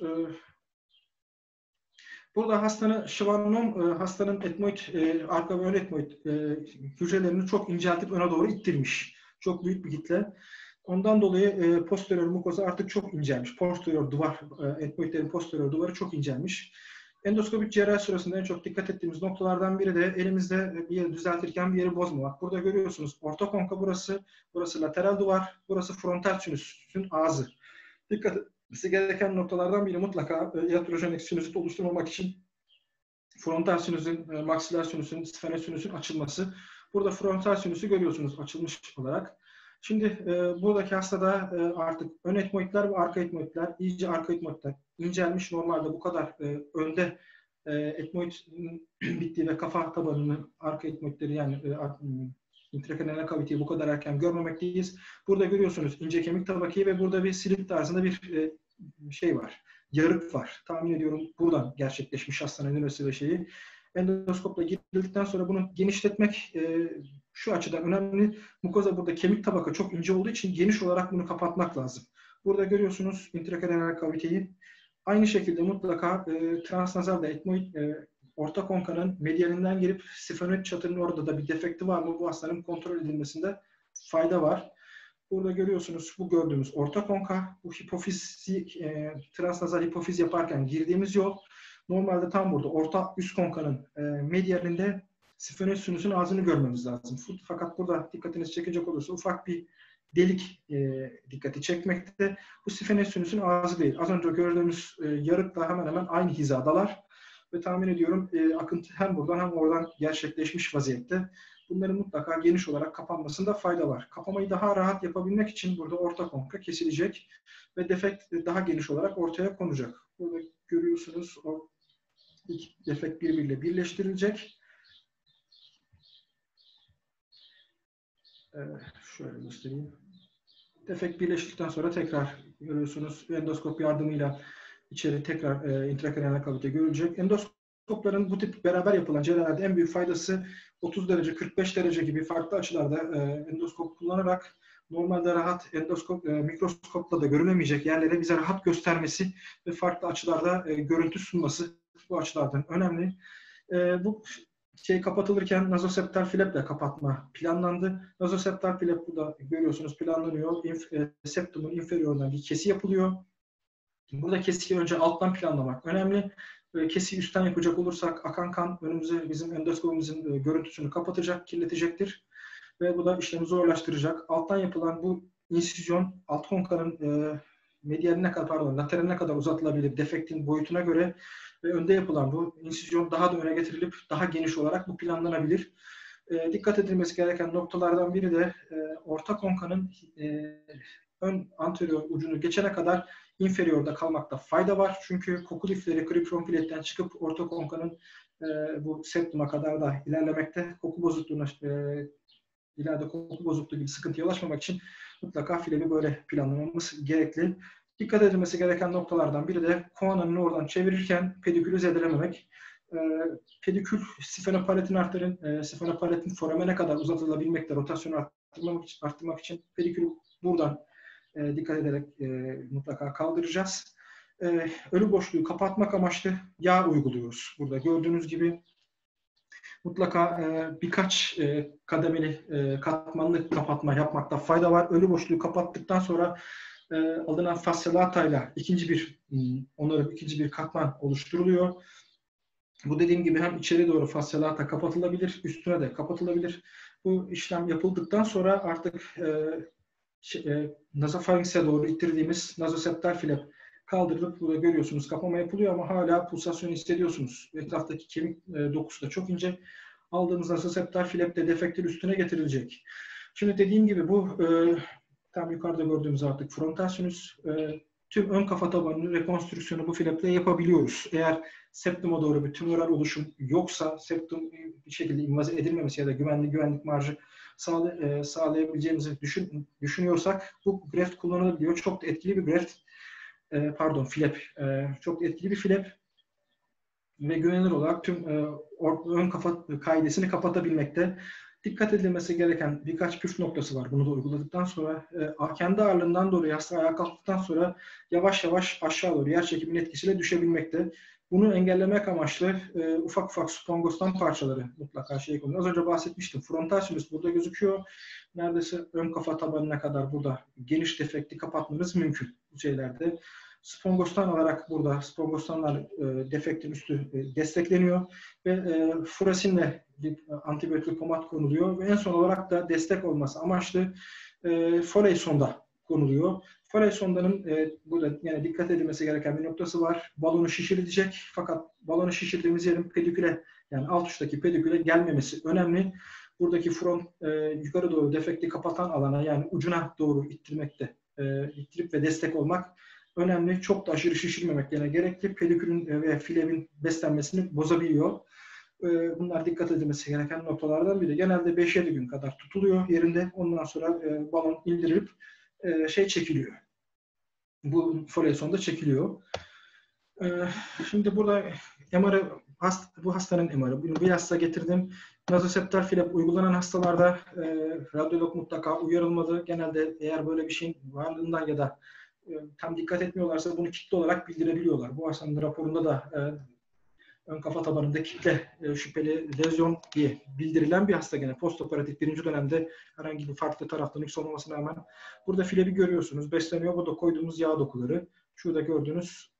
Burada hastanın şivannom, hastanın etmoid, arka ve ön etmoid hücrelerini çok inceltip öne doğru ittirmiş. Çok büyük bir kitle. Ondan dolayı posterior mukoza artık çok incelmiş. Posterior duvar, etmoidlerin posterior duvarı çok incelmiş. Endoskopik cerrahi sırasında en çok dikkat ettiğimiz noktalardan biri de elimizde bir yeri düzeltirken bir yeri bozmamak. Burada görüyorsunuz ortokonka burası lateral duvar, burası frontal sinüsün ağzı. Dikkat etmesi gereken noktalardan biri mutlaka iatrojenik sinüzit oluşturmamak için frontal sinüsün, maksiler sinüsün, sfenos sinüsün açılması. Burada frontal sinüsü görüyorsunuz açılmış olarak. Şimdi buradaki hastada artık ön etmoidler ve arka etmoidler, iyice arka etmoidler incelmiş. Normalde bu kadar önde etmoid bittiği ve kafa tabanının arka etmoidleri yani intrakraniyal kaviteyi bu kadar erken görmemekteyiz. Burada görüyorsunuz ince kemik tabakayı ve burada bir slit tarzında bir şey var. Yarık var. Tahmin ediyorum buradan gerçekleşmiş hastanın nöresi ve şeyi. Endoskopla girildikten sonra bunu genişletmek Şu açıdan önemli. Mukoza burada kemik tabaka çok ince olduğu için geniş olarak bunu kapatmak lazım. Burada görüyorsunuz intrakraniyal kaviteyi. Aynı şekilde mutlaka transnazal da etmoid orta konkanın medyalinden gelip sifenoid çatının orada da bir defekti var mı? Bu hastanın kontrol edilmesinde fayda var. Burada görüyorsunuz bu gördüğümüz orta konka. Bu hipofizi, transnazal hipofiz yaparken girdiğimiz yol. Normalde tam burada orta üst konkanın medyalinde sifenoid sinüsün ağzını görmemiz lazım. Fakat burada dikkatinizi çekecek olursa ufak bir delik dikkati çekmekte. Bu sifenoid sinüsün ağzı değil. Az önce gördüğümüz yarıkla hemen hemen aynı hizadalar. Ve tahmin ediyorum akıntı hem buradan hem oradan gerçekleşmiş vaziyette. Bunların mutlaka geniş olarak kapanmasında fayda var. Kapamayı daha rahat yapabilmek için burada orta konka kesilecek ve defekt daha geniş olarak ortaya konacak. Burada görüyorsunuz o iki defekt birbiriyle birleştirilecek. Şöyle göstereyim. Defekt birleştikten sonra tekrar görüyorsunuz endoskop yardımıyla içeri tekrar intrakraniyal kavite görülecek. Endoskopların bu tip beraber yapılan cerrahilerde en büyük faydası 30 derece, 45 derece gibi farklı açılarda endoskop kullanarak normalde rahat mikroskopla da görülemeyecek yerlere bize rahat göstermesi ve farklı açılarda görüntü sunması bu açılardan önemli. Bu kapatılırken nazoseptal flaple kapatma planlandı. Nazoseptal flap burada görüyorsunuz planlanıyor. Septumun inferiorundan bir kesi yapılıyor. Burada kesiyi önce alttan planlamak önemli. Kesiyi üstten yapacak olursak akan kan önümüze bizim endoskopimizin görüntüsünü kapatacak, kirletecektir. Ve bu da işlemi zorlaştıracak. Alttan yapılan bu insüzyon alt konkanın lateraline kadar uzatılabilir defektin boyutuna göre ve önde yapılan bu insüzyon daha da öne getirilip daha geniş olarak bu planlanabilir. Dikkat edilmesi gereken noktalardan biri de orta konkanın ön anterior ucunu geçene kadar inferiorda kalmakta fayda var. Çünkü koku lifleri kripronfiletten çıkıp orta konkanın bu septuma kadar da ilerlemekte. Koku bozukluğuna ileride koku bozukluğu gibi sıkıntıya ulaşmamak için mutlaka filemi böyle planlamamız gerekli. Dikkat edilmesi gereken noktalardan biri de koananın oradan çevirirken pedikülü zedelememek. Pedikül sifenopaletin sifenopaletin foramene kadar uzatılabilmekte, rotasyonu arttırmak için pedikülü buradan dikkat ederek mutlaka kaldıracağız. Ölü boşluğu kapatmak amaçlı yağ uyguluyoruz. Burada gördüğünüz gibi mutlaka birkaç kademeli, katmanlı kapatma yapmakta fayda var. Ölü boşluğu kapattıktan sonra alınan fascialatayla ikinci bir katman oluşturuluyor. Bu dediğim gibi hem içeri doğru fascialata kapatılabilir, üstüne de kapatılabilir. Bu işlem yapıldıktan sonra artık nasofaringse doğru ittirdiğimiz nazoseptal flap kaldırılıp burada görüyorsunuz kapama yapılıyor ama hala pulsasyon hissediyorsunuz. Etraftaki kemik dokusu da çok ince. Aldığımız nazoseptal flap de defektin üstüne getirilecek. Şimdi dediğim gibi bu tam yukarıda gördüğümüz artık frontal sinüs tüm ön kafa tabanının rekonstrüksiyonu bu flaple yapabiliyoruz. Eğer septuma doğru bir tümöral oluşum yoksa, septum bir şekilde invaze edilmemesi ya da güvenlik marjı sağlayabileceğimizi düşünüyorsak bu graft kullanılabiliyor. Çok da etkili bir graft, flap. Çok etkili bir flap ve güvenilir olarak tüm ön kafa kaidesini kapatabilmekte. Dikkat edilmesi gereken birkaç püf noktası var. Bunu da uyguladıktan sonra kendi ağırlığından dolayı hasta ayağa kalktıktan sonra yavaş yavaş aşağı doğru yer çekiminin etkisiyle düşebilmekte. Bunu engellemek amaçlı ufak ufak spongostan parçaları mutlaka konuluyor. Az önce bahsetmiştim. Frontal sinüs burada gözüküyor. Neredeyse ön kafa tabanına kadar burada geniş defekti kapatmamız mümkün bu şeylerde. Spongostan alarak burada spongostanlar defektin üstü destekleniyor ve furasinle bir antibiyotik pomat konuluyor ve en son olarak da destek olması amaçlı Foley sonda konuluyor. Foley sondanın burada yani dikkat edilmesi gereken bir noktası var. Balonu şişirilecek fakat balonu şişirdiğimiz yerin pediküle yani alt uçtaki pediküle gelmemesi önemli. Buradaki front yukarı doğru defekti kapatan alana yani ucuna doğru ittirmekte, ittirip ve destek olmak önemli. Çok da aşırı şişirmemek yine gerekli. Pedikülün ve filemin beslenmesini bozabiliyor. Bunlar dikkat edilmesi gereken noktalardan biri. Genelde 5-7 gün kadar tutuluyor yerinde. Ondan sonra balon indirilip çekiliyor. Bu Foley sonda çekiliyor. Ee, Şimdi burada MR'ı, bu hastanın MR'ı. Bilhassa getirdim. Nazoseptal flap uygulanan hastalarda radyolog mutlaka uyarılmalı. Genelde eğer böyle bir şeyin varlığından ya da tam dikkat etmiyorlarsa bunu kitle olarak bildirebiliyorlar. Bu hastanın raporunda da ön kafa tabanında kitle şüpheli lezyon diye bildirilen bir hasta, gene postoperatif birinci dönemde herhangi bir farklı taraftan yüksek olmamasına rağmen burada flebi görüyorsunuz. Besleniyor. Burada koyduğumuz yağ dokuları. Şurada gördüğünüz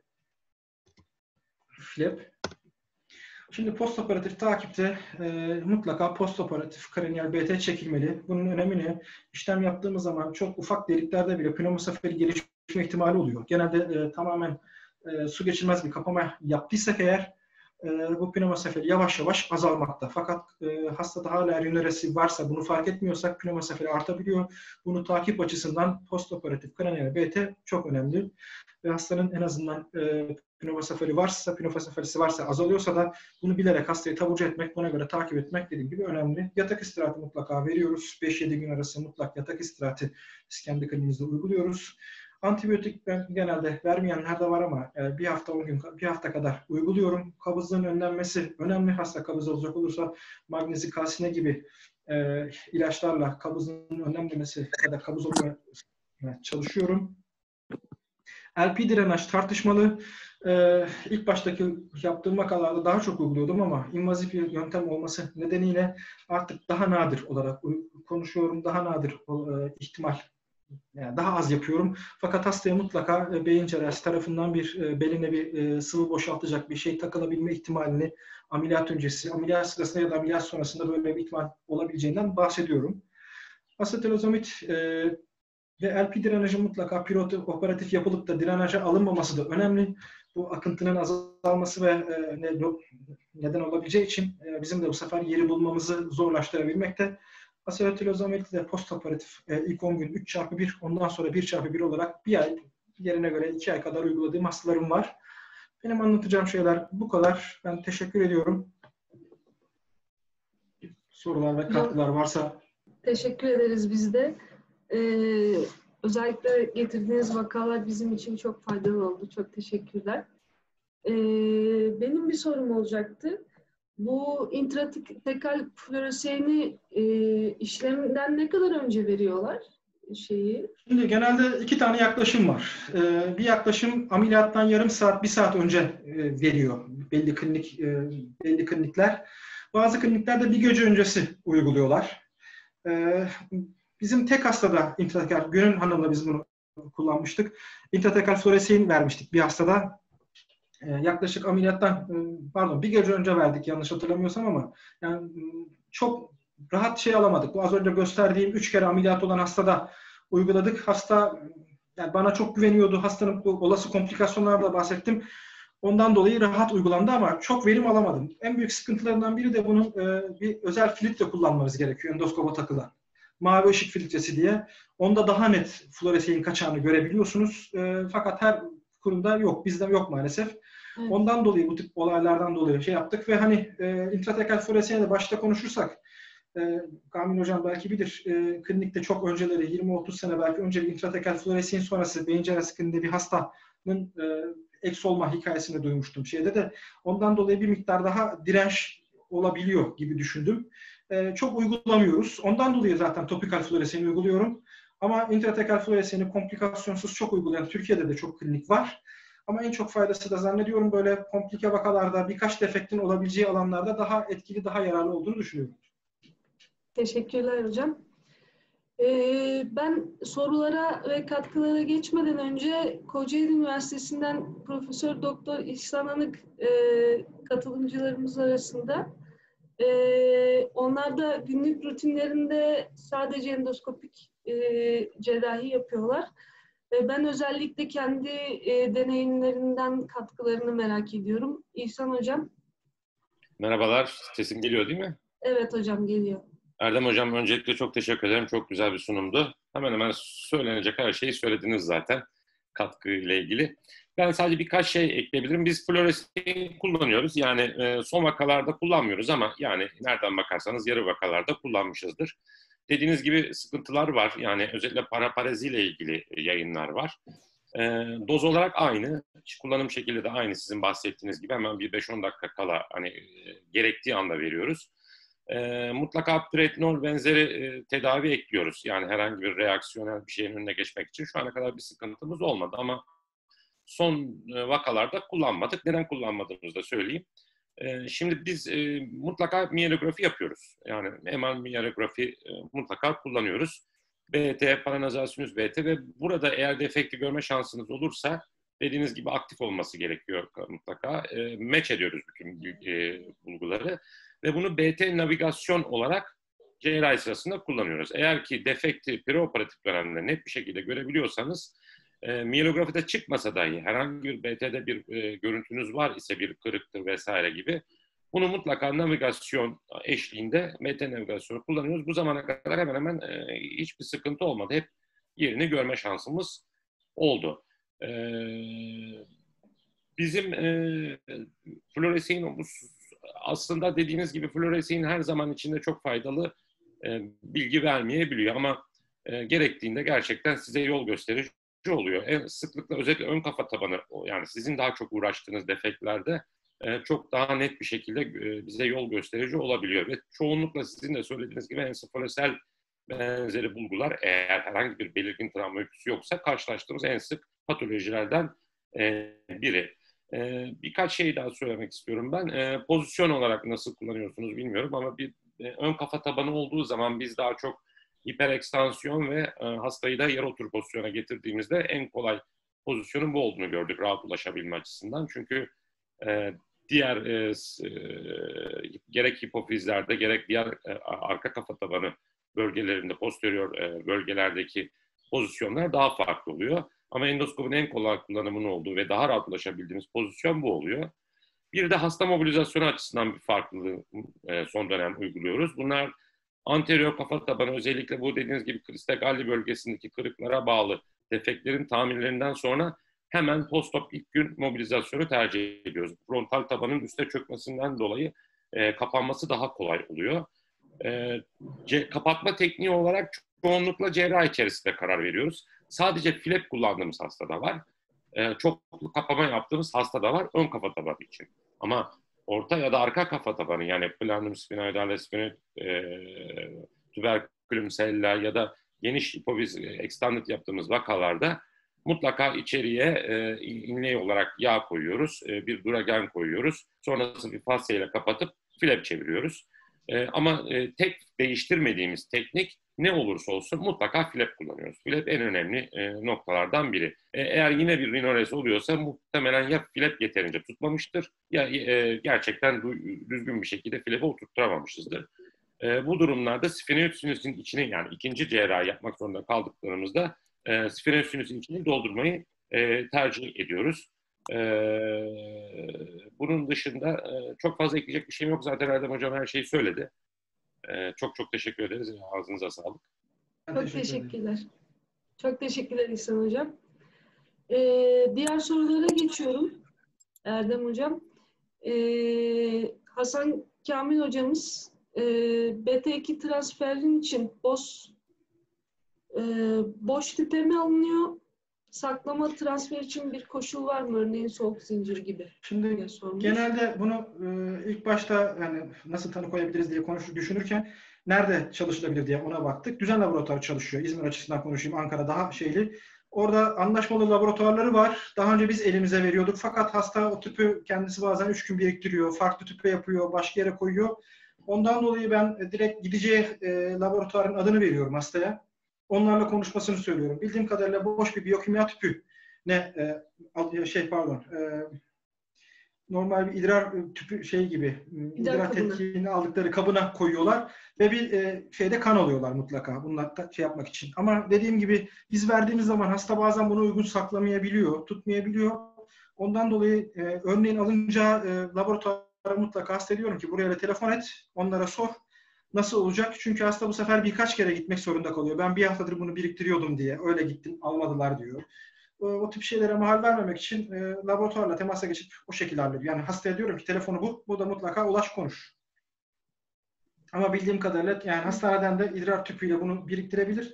flap. Şimdi postoperatif takipte mutlaka postoperatif kraniyal BT çekilmeli. Bunun önemi ne? İşlem yaptığımız zaman çok ufak deliklerde bile pneumosefalit gelişme ihtimali oluyor. Genelde tamamen su geçirmez bir kapama yaptıysak eğer bu pneumosefalit yavaş yavaş azalmakta. Fakat hastada hala rinöresi varsa, bunu fark etmiyorsak pneumosefalit artabiliyor. Bunu takip açısından postoperatif kraniyal BT çok önemli. Ve hastanın en azından pneumosefalisi varsa, azalıyorsa da bunu bilerek hastayı taburcu etmek, buna göre takip etmek dediğim gibi önemli. Yatak istirahati mutlaka veriyoruz. 5-7 gün arası mutlak yatak istirahati biz kendi kliniğimizde uyguluyoruz. Antibiyotik ben genelde vermeyenler de var ama bir hafta 10 gün, bir hafta kadar uyguluyorum. Kabızlığın önlenmesi önemli. Hasta kabız olacak olursa magnezyum kalsine gibi ilaçlarla kabızlığın önlenmesi ya da kabız olmaya çalışıyorum. LP drenaj tartışmalı. İlk baştaki yaptığım vakalarda daha çok uyguluyordum ama invazif bir yöntem olması nedeniyle artık daha nadir olarak konuşuyorum. Daha nadir ihtimal, yani daha az yapıyorum. Fakat hastaya mutlaka beyin cerrahisi tarafından beline bir sıvı boşaltacak bir şey takılabilme ihtimalini ameliyat öncesi, ameliyat sırasında ya da ameliyat sonrasında böyle bir ihtimal olabileceğinden bahsediyorum. Asetilozomid ve LP drenajı mutlaka operatif yapılıp da drenaja alınmaması da önemli. Bu akıntının azalması ve neden olabileceği için bizim de bu sefer yeri bulmamızı zorlaştırabilmekte. Asetilozomid de postoperatif ilk 10 gün 3x1, ondan sonra 1x1 olarak bir ay, yerine göre 2 ay kadar uyguladığım hastalarım var. Benim anlatacağım şeyler bu kadar. Ben teşekkür ediyorum. Sorular ve katkılar varsa. Teşekkür ederiz biz de. Özellikle getirdiğiniz vakalar bizim için çok faydalı oldu. Çok teşekkürler. Benim bir sorum olacaktı. Bu intratekal fluoreseyni işleminden ne kadar önce veriyorlar şeyi? Şimdi genelde iki tane yaklaşım var. Bir yaklaşım ameliyattan yarım saat, bir saat önce veriyor belli klinikler. Bazı kliniklerde bir gece öncesi uyguluyorlar. Bizim tek hastada intratekal, Gönül Hanım'la biz bunu kullanmıştık. İntratekal fluoresein vermiştik bir hastada. Yaklaşık ameliyattan, bir gece önce verdik yanlış hatırlamıyorsam ama yani çok rahat şey alamadık. Bu az önce gösterdiğim 3 kere ameliyat olan hastada uyguladık. Hasta yani bana çok güveniyordu. Hastanın olası komplikasyonlarla bahsettim. Ondan dolayı rahat uygulandı ama çok verim alamadım. En büyük sıkıntılarından biri de bunun bir özel filtre kullanmanız gerekiyor endoskopa takılan. Mavi ışık filtresi diye. Onda daha net fluoresein kaçağını görebiliyorsunuz. Fakat her kurumda yok. Bizde yok maalesef. Evet. Ondan dolayı bu tip olaylardan dolayı şey yaptık ve hani intratekal fluoresein'e de başta konuşursak Kamil Hocam belki bilir, klinikte çok önceleri 20-30 sene belki önce bir intratekal fluoresein sonrası beyin cerrahisi kliniğinde bir hastanın eks olma hikayesini duymuştum şeyde de. Ondan dolayı bir miktar daha direnç olabiliyor gibi düşündüm. Çok uygulamıyoruz. Ondan dolayı zaten topikal fluoreseni uyguluyorum. Ama intratekal fluoreseni komplikasyonsuz çok uygulayan Türkiye'de de çok klinik var. Ama en çok faydası da zannediyorum böyle komplike vakalarda birkaç defektin olabileceği alanlarda daha etkili, daha yararlı olduğunu düşünüyorum. Teşekkürler hocam. Ben sorulara ve katkılara geçmeden önce Kocaeli Üniversitesi'nden Profesör Doktor İhsan Anık katılımcılarımız arasında. Onlar da günlük rutinlerinde sadece endoskopik cerrahi yapıyorlar. Ben özellikle kendi deneyimlerinden katkılarını merak ediyorum. İhsan hocam. Merhabalar, sesim geliyor değil mi? Evet hocam, geliyor. Erdem hocam, öncelikle çok teşekkür ederim. Çok güzel bir sunumdu. Hemen hemen söylenecek her şeyi söylediniz zaten katkıyla ilgili. Ben sadece birkaç şey ekleyebilirim. Biz fluoresein kullanıyoruz. Yani son vakalarda kullanmıyoruz ama yani nereden bakarsanız yarı vakalarda kullanmışızdır. Dediğiniz gibi sıkıntılar var. Yani özellikle paraparezi ile ilgili yayınlar var. Doz olarak aynı. Kullanım şekli de aynı sizin bahsettiğiniz gibi. Hemen bir 5-10 dakika kala hani gerektiği anda veriyoruz. Mutlaka prednol benzeri tedavi ekliyoruz. Yani herhangi bir reaksiyonel bir şeyin önüne geçmek için şu ana kadar bir sıkıntımız olmadı ama son vakalarda kullanmadık. Neden kullanmadığımızı da söyleyeyim. Şimdi biz mutlaka miyelografi yapıyoruz. Yani MR miyelografi mutlaka kullanıyoruz. BT, paranazal sinüs BT ve burada eğer defekti görme şansınız olursa dediğiniz gibi aktif olması gerekiyor mutlaka. Match ediyoruz bütün bulguları ve bunu BT navigasyon olarak cerrahi sırasında kullanıyoruz. Eğer ki defekti preoperatif dönemde net bir şekilde görebiliyorsanız miyelografide çıkmasa dahi herhangi bir BT'de bir görüntünüz var ise bir kırıktır vesaire gibi bunu mutlaka navigasyon eşliğinde BT navigasyonu kullanıyoruz. Bu zamana kadar hemen hemen hiçbir sıkıntı olmadı. Hep yerini görme şansımız oldu. Bizim fluoresein aslında dediğiniz gibi fluoresein her zaman içinde çok faydalı bilgi vermeyebiliyor ama gerektiğinde gerçekten size yol gösterici oluyor. Sıklıkla özellikle ön kafa tabanı yani sizin daha çok uğraştığınız defektlerde çok daha net bir şekilde bize yol gösterici olabiliyor ve çoğunlukla sizin de söylediğiniz gibi ensefalosel benzeri bulgular eğer herhangi bir belirgin travma öyküsü yoksa karşılaştığımız en sık patolojilerden biri. Birkaç şey daha söylemek istiyorum ben. Pozisyon olarak nasıl kullanıyorsunuz bilmiyorum ama bir ön kafa tabanı olduğu zaman biz daha çok hiperekstansiyon ve hastayı da yarı otur pozisyona getirdiğimizde en kolay pozisyonun bu olduğunu gördük rahat ulaşabilme açısından. Çünkü diğer gerek hipofizlerde gerek diğer arka kafa tabanı bölgelerinde posterior bölgelerdeki pozisyonlar daha farklı oluyor. Ama endoskopun en kolay kullanımının olduğu ve daha rahat ulaşabildiğimiz pozisyon bu oluyor. Bir de hasta mobilizasyonu açısından bir farklılığı son dönem uyguluyoruz. Bunlar anterior kafa tabanı özellikle bu dediğiniz gibi kristogalli bölgesindeki kırıklara bağlı defektlerin tamirlerinden sonra hemen post-op ilk gün mobilizasyonu tercih ediyoruz. Frontal tabanın üste çökmesinden dolayı kapanması daha kolay oluyor. Kapatma tekniği olarak çoğunlukla cerrahi içerisinde karar veriyoruz. Sadece flap kullandığımız hastada var. Çoklu kapama yaptığımız hastada var ön kafa tabanı için. Ama orta ya da arka kafa tabanı yani planum spinoidale tüberkülüm seller ya da geniş hipofiz extended yaptığımız vakalarda mutlaka içeriye inlay olarak yağ koyuyoruz. Bir duragen koyuyoruz. Sonrasında bir fasciayla kapatıp flap çeviriyoruz. Ama tek değiştirmediğimiz teknik ne olursa olsun mutlaka flap kullanıyoruz. Flap en önemli noktalardan biri. Eğer yine bir rhinores oluyorsa muhtemelen ya flap yeterince tutmamıştır ya gerçekten düzgün bir şekilde flap'ı oturtturamamışızdır. Bu durumlarda sphenoid sinüsün içine yani ikinci cerrahi yapmak zorunda kaldıklarımızda sphenoid sinüsün içini doldurmayı tercih ediyoruz. Bunun dışında çok fazla ekleyecek bir şeyim yok. Zaten Erdem Hocam her şeyi söyledi. Çok çok teşekkür ederiz. Ağzınıza sağlık. Çok teşekkürler. Çok teşekkürler İhsan Hocam. Diğer sorulara geçiyorum. Erdem Hocam. Hasan Kamil Hocamız BT2 transferin için boş tüpe mi alınıyor? Saklama transfer için bir koşul var mı? Örneğin soğuk zincir gibi. Şimdi genelde bunu ilk başta yani nasıl tanı koyabiliriz diye düşünürken nerede çalışılabilir diye ona baktık. Düzen laboratuvarı çalışıyor. İzmir açısından konuşayım. Ankara daha şeyli. Orada anlaşmalı laboratuvarları var. Daha önce biz elimize veriyorduk. Fakat hasta o tüpü kendisi bazen 3 gün biriktiriyor. Farklı tüpe yapıyor. Başka yere koyuyor. Ondan dolayı ben direkt gideceği laboratuvarın adını veriyorum hastaya. Onlarla konuşmasını söylüyorum. Bildiğim kadarıyla boş bir biyokimya tüpü normal bir idrar tüpü gibi idrar tetkini aldıkları kabına koyuyorlar ve bir şeyde kan alıyorlar mutlaka bunlar yapmak için. Ama dediğim gibi biz verdiğimiz zaman hasta bazen bunu uygun saklamayabiliyor, tutmayabiliyor. Ondan dolayı örneğin alınca laboratuvara mutlaka hasta diyorum ki buraya da telefon et, onlara sor. Nasıl olacak? Çünkü hasta bu sefer birkaç kere gitmek zorunda kalıyor. Ben bir haftadır bunu biriktiriyordum diye. Öyle gittim, almadılar diyor. O tip şeylere mahal vermemek için laboratuvarla temasa geçip o şekilde hallediyor. Yani hastaya diyorum ki telefonu bu da mutlaka ulaş konuş. Ama bildiğim kadarıyla yani hastaneden de idrar tüpüyle bunu biriktirebilir.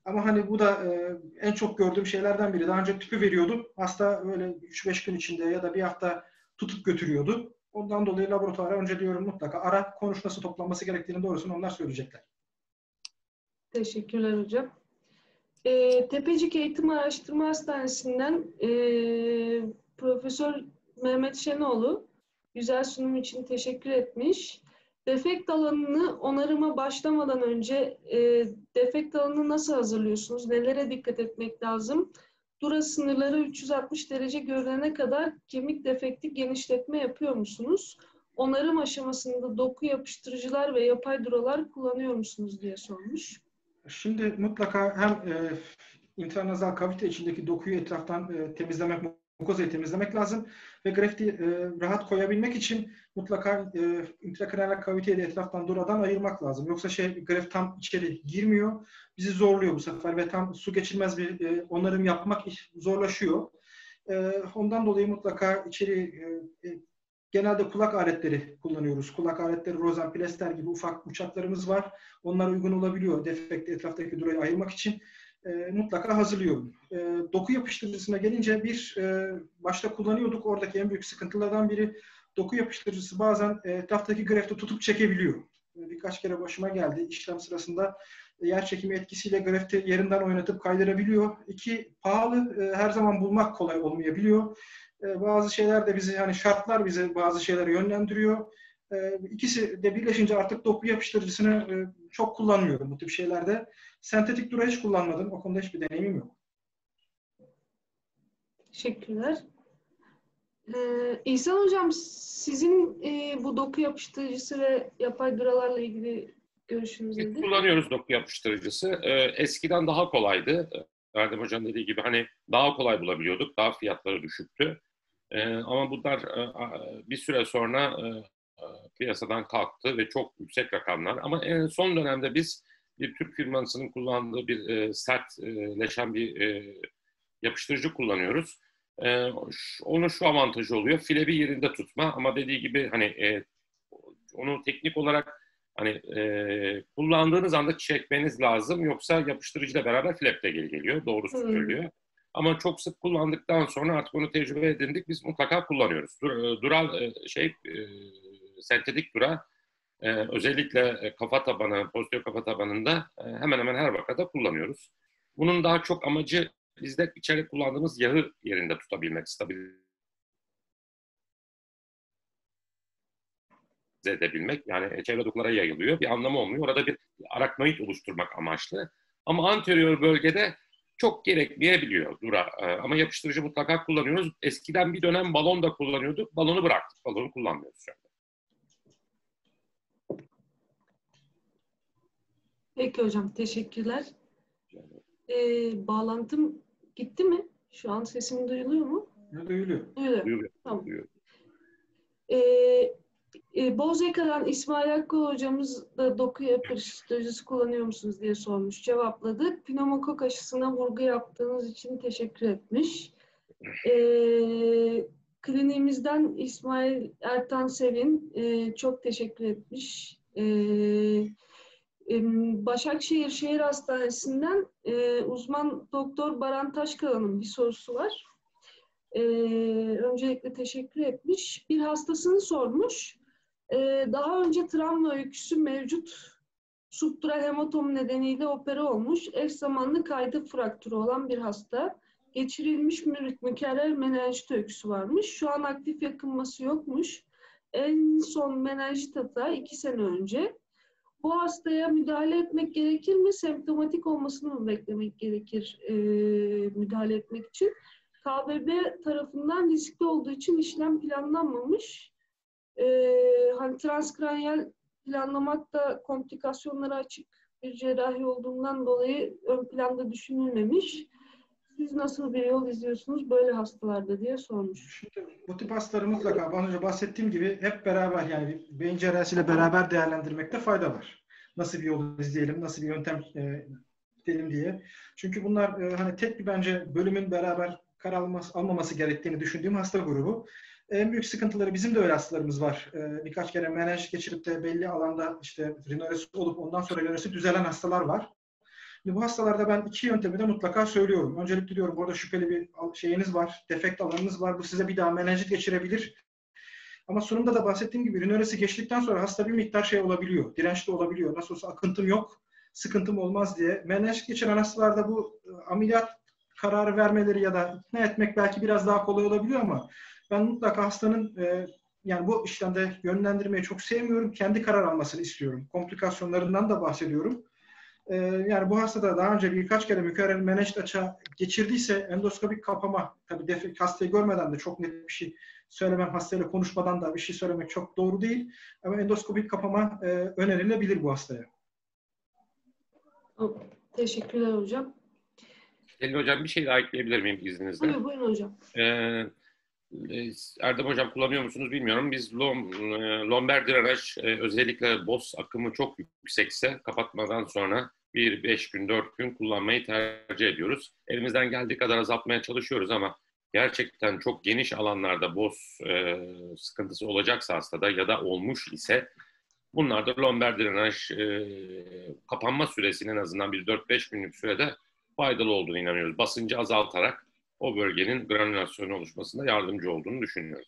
Ama hani bu da en çok gördüğüm şeylerden biri. Daha önce tüpü veriyordum. Hasta böyle 3-5 gün içinde ya da bir hafta tutup götürüyordu. Ondan dolayı laboratuvara önce diyorum mutlaka ara, konuş, nasıl toplanması gerektiğini doğrusunu onlar söyleyecekler. Teşekkürler hocam. Tepecik Eğitim Araştırma Hastanesi'nden Profesör Mehmet Şenoğlu güzel sunum için teşekkür etmiş. Defekt alanını onarıma başlamadan önce defekt alanını nasıl hazırlıyorsunuz? Nelere dikkat etmek lazım? Dura sınırları 360 derece görülene kadar kemik defekti genişletme yapıyor musunuz? Onarım aşamasında doku yapıştırıcılar ve yapay duralar kullanıyor musunuz diye sormuş. Şimdi mutlaka hem intranazal kavite içindeki dokuyu etraftan temizlemek, mukozayı temizlemek lazım ve grafiti rahat koyabilmek için mutlaka intrakraniyal kaviteyi de etraftan duradan ayırmak lazım. Yoksa grafit tam içeri girmiyor, bizi zorluyor bu sefer ve tam su geçirmez bir onarım yapmak zorlaşıyor. Ondan dolayı mutlaka içeri genelde kulak aletleri kullanıyoruz. Kulak aletleri, Rosen, Plester gibi ufak uçaklarımız var. Onlar uygun olabiliyor. Defekti etraftaki durayı ayırmak için mutlaka hazırlıyorum. Doku yapıştırıcısına gelince başta kullanıyorduk. Oradaki en büyük sıkıntılardan biri doku yapıştırıcısı bazen etraftaki grafiti tutup çekebiliyor. Birkaç kere başıma geldi. İşlem sırasında yer çekimi etkisiyle grafiti yerinden oynatıp kaydırabiliyor. Pahalı, her zaman bulmak kolay olmayabiliyor. Bazı şeyler de bizi, hani şartlar bizi bazı şeylere yönlendiriyor. İkisi de birleşince artık doku yapıştırıcısını çok kullanmıyorum bu tip şeylerde. Sentetik dura hiç kullanmadım. O konuda hiçbir deneyimim yok. Teşekkürler. İhsan Hocam, sizin bu doku yapıştırıcısı ve yapay duralarla ilgili görüşünüz nedir? Kullanıyoruz doku yapıştırıcısı. Eskiden daha kolaydı. Erdem Hoca'nın dediği gibi hani daha kolay bulabiliyorduk. Daha fiyatları düşüktü. Ama bunlar bir süre sonra piyasadan kalktı ve çok yüksek rakamlar. Ama en son dönemde biz bir Türk firmasının kullandığı bir sertleşen bir yapıştırıcı kullanıyoruz. Onun şu avantajı oluyor. Flebi yerinde tutma ama dediği gibi hani onu teknik olarak hani kullandığınız anda çekmeniz lazım. Yoksa yapıştırıcıyla beraber flap de geliyor. Doğrusu söylüyor. Ama çok sık kullandıktan sonra artık onu tecrübe edindik. Biz mutlaka kullanıyoruz. Sentetik dura özellikle kafa tabanı, posterior kafa tabanında hemen hemen her vakada kullanıyoruz. Bunun daha çok amacı bizde içeri kullandığımız yağı yerinde tutabilmek, stabilize edebilmek. Yani çevre dokulara yayılıyor. Bir anlamı olmuyor. Orada bir araknoid oluşturmak amaçlı. Ama anterior bölgede çok gerekmeyebiliyor dura. Ama yapıştırıcı mutlaka kullanıyoruz. Eskiden bir dönem balon da kullanıyorduk. Balonu bıraktık. Balonu kullanmıyoruz şu anda. Peki hocam, teşekkürler. Bağlantım gitti mi? Şu an sesim duyuluyor mu? Duyuluyor. Duyuluyor. Tamam. Bozcaada'dan İsmail Akkol hocamız da doku yapıştırıcısı kullanıyor musunuz diye sormuş. Cevapladık. Pneumokok aşısına vurgu yaptığınız için teşekkür etmiş. Kliniğimizden İsmail Ertan Sevin çok teşekkür etmiş. Başakşehir Şehir Hastanesi'nden uzman doktor Baran Taşkalan'ın bir sorusu var. Öncelikle teşekkür etmiş. Bir hastasını sormuş. Daha önce travma öyküsü mevcut, subdural hematom nedeniyle opere olmuş, eş zamanlı kaydı fraktürü olan bir hasta. Geçirilmiş mükerrer menenjit öyküsü varmış. Şu an aktif yakınması yokmuş. En son menenjit hata 2 sene önce. Bu hastaya müdahale etmek gerekir mi? Semptomatik olmasını mı beklemek gerekir müdahale etmek için? KBB tarafından riskli olduğu için işlem planlanmamış. Hani transkraniyal planlamak da komplikasyonlara açık bir cerrahi olduğundan dolayı ön planda düşünülmemiş. Siz nasıl bir yol izliyorsunuz böyle hastalarda diye sormuş. Şimdi bu tip hastaları mutlaka az önce bahsettiğim gibi hep beraber, yani beyin cerrahisiyle beraber değerlendirmekte fayda var. Nasıl bir yol izleyelim, nasıl bir yöntem gidelim diye. Çünkü bunlar hani tek bir bence bölümün beraber karar almaması gerektiğini düşündüğüm hasta grubu. En büyük sıkıntıları, bizim de öyle hastalarımız var. Birkaç kere menenjit geçirip de belli alanda işte rinolesi olup ondan sonra rinolesi düzelen hastalar var. Şimdi bu hastalarda ben 2 yöntemi de mutlaka söylüyorum. Öncelikle diyorum burada şüpheli bir şeyiniz var, defekt alanınız var. Bu size bir daha menenjit geçirebilir. Ama sunumda da bahsettiğim gibi rinöresi geçtikten sonra hasta bir miktar şey olabiliyor, dirençli olabiliyor. Nasıl olsa akıntım yok, sıkıntım olmaz diye. Menenjit geçiren hastalarda bu ameliyat kararı vermeleri ya da ikna etmek belki biraz daha kolay olabiliyor ama ben mutlaka hastanın yani bu işlemde yönlendirmeyi çok sevmiyorum. Kendi karar almasını istiyorum. Komplikasyonlarından da bahsediyorum. Yani bu hastada daha önce birkaç kere mükerrer menenjit açığa geçirdiyse endoskopik kapama, tabii hastayı görmeden de çok net bir şey söylemem, hastayla konuşmadan da bir şey söylemek çok doğru değil. Ama endoskopik kapama önerilebilir bu hastaya. Teşekkürler hocam. Selin hocam bir şey daha ekleyebilir miyim izninizle? Buyurun hocam. Erdem hocam kullanıyor musunuz bilmiyorum. Biz lomber drenaj özellikle BOS akımı çok yüksekse kapatmadan sonra 5 gün 4 gün kullanmayı tercih ediyoruz. Elimizden geldiği kadar azaltmaya çalışıyoruz ama gerçekten çok geniş alanlarda BOS sıkıntısı olacaksa hastada ya da olmuş ise bunlarda lomber drenaj kapanma süresinin en azından bir 4-5 günlük sürede faydalı olduğunu inanıyoruz. Basıncı azaltarak o bölgenin granülasyonu oluşmasında yardımcı olduğunu düşünüyoruz.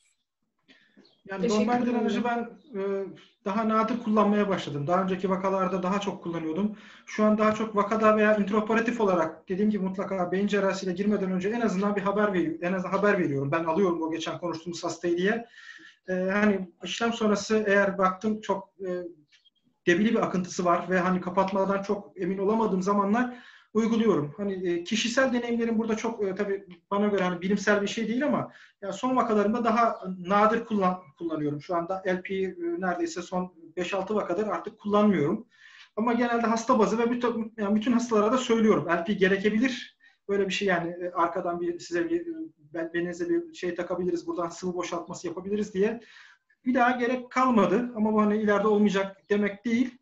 Yani lomber drenajı ben daha nadir kullanmaya başladım. Daha önceki vakalarda daha çok kullanıyordum. Şu an daha çok vakada veya intraoperatif olarak dediğim gibi mutlaka beyin cerrahisiyle girmeden önce en azından bir haber veriyorum. Ben alıyorum o geçen konuştuğumuz hastayı diye. Hani işlem sonrası eğer baktım çok debili bir akıntısı var ve hani kapatmadan çok emin olamadığım zamanlar uyguluyorum. Hani kişisel deneyimlerim burada çok tabii bana göre hani bilimsel bir şey değil ama yani son vakalarımda daha nadir kullanıyorum. Şu anda LP'yi neredeyse son 5-6 vakadır artık kullanmıyorum. Ama genelde hasta bazı ve bütün hastalara da söylüyorum. LP gerekebilir. Böyle bir şey yani arkadan size belinize bir şey takabiliriz. Buradan sıvı boşaltması yapabiliriz diye. Bir daha gerek kalmadı ama bu hani ileride olmayacak demek değil.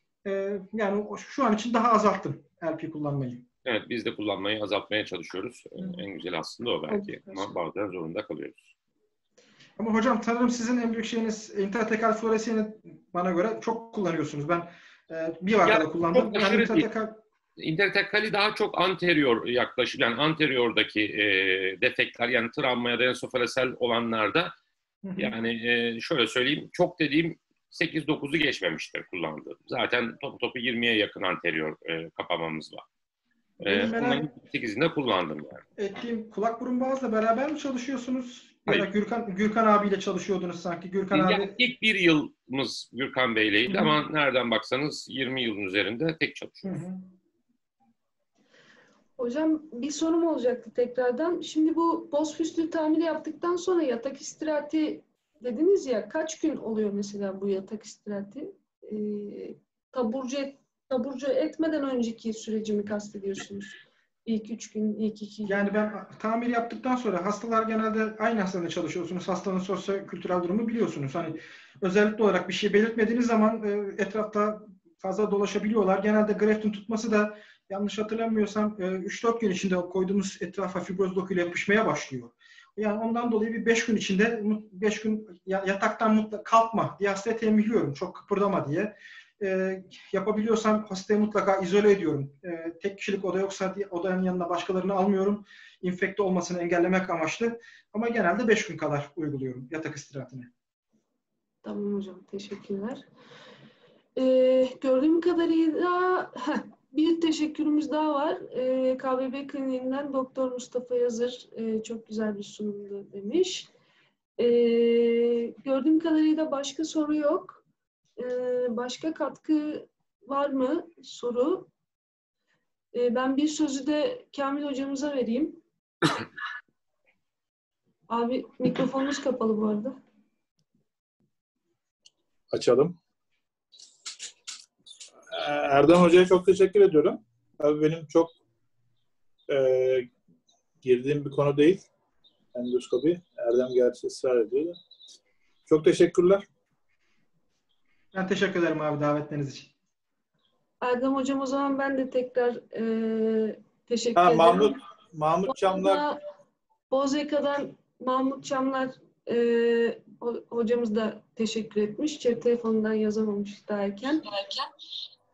Yani şu an için daha azalttım LP kullanmayı. Evet, biz de kullanmayı azaltmaya çalışıyoruz. En güzel aslında o belki. Ama bazen zorunda kalıyoruz. Ama hocam sanırım sizin en büyük şeyiniz intratekal fluoresini bana göre çok kullanıyorsunuz. Ben bir vakada kullandım. Yani intratekali daha çok anterior yaklaşım, yani anteriordaki defektler, yani travma ya da ensofaresel olanlarda yani şöyle söyleyeyim, çok dediğim 8-9'u geçmemiştir kullandığım. Zaten topu 20'ye yakın anterior kapamamız var. Onların 8'inde kullandım yani. Ettiğim kulak burun boğazla beraber mi çalışıyorsunuz? Ya da Gürkan abiyle çalışıyordunuz sanki. Gürkan abi. İlk bir yılımız Gürkan Bey'leydi ama nereden baksanız 20 yılın üzerinde tek çalışıyoruz. Hocam bir sorum olacaktı tekrardan. Şimdi bu boz fistül tamiri yaptıktan sonra yatak istirahati dediniz ya, kaç gün oluyor mesela bu yatak istirahati? Taburcu etmeden önceki süreci mi kastediyorsunuz? İlk 3 gün, ilk 2 gün. Yani ben tamir yaptıktan sonra hastalar genelde aynı hastanede çalışıyorsunuz. Hastanın sosyo-kültürel durumu biliyorsunuz. Hani özellikle olarak bir şey belirtmediğiniz zaman etrafta fazla dolaşabiliyorlar. Genelde greftin tutması da yanlış hatırlamıyorsam 3-4 gün içinde koyduğumuz etrafa fibroz dokuyla yapışmaya başlıyor. Yani ondan dolayı bir 5 gün içinde 5 gün yataktan kalkma diye hastaya tembihliyorum. Çok kıpırdama diye. Yapabiliyorsam hastayı mutlaka izole ediyorum. Tek kişilik oda yoksa odanın yanına başkalarını almıyorum. İnfekte olmasını engellemek amaçlı. Ama genelde 5 gün kadar uyguluyorum yatak istirahatini. Tamam hocam. Teşekkürler. Gördüğüm kadarıyla bir teşekkürümüz daha var. KBB Kliniğinden Doktor Mustafa Yazır çok güzel bir sunumdu demiş. Gördüğüm kadarıyla başka soru yok. Başka katkı var mı soru? Ben bir sözü de Kamil hocamıza vereyim. Abi mikrofonunuz kapalı bu arada. Açalım. Erdem Hoca'ya çok teşekkür ediyorum. Tabii benim çok girdiğim bir konu değil. Endoskopi. Erdem gerçi ısrar ediyor. Çok teşekkürler. Ben teşekkür ederim abi davetleriniz için. Erdem hocam, o zaman ben de tekrar teşekkür ederim. Mahmut Çamlar. Bozeka'dan Mahmut Çamlar hocamız da teşekkür etmiş. Cep telefonundan yazamamış daha erken.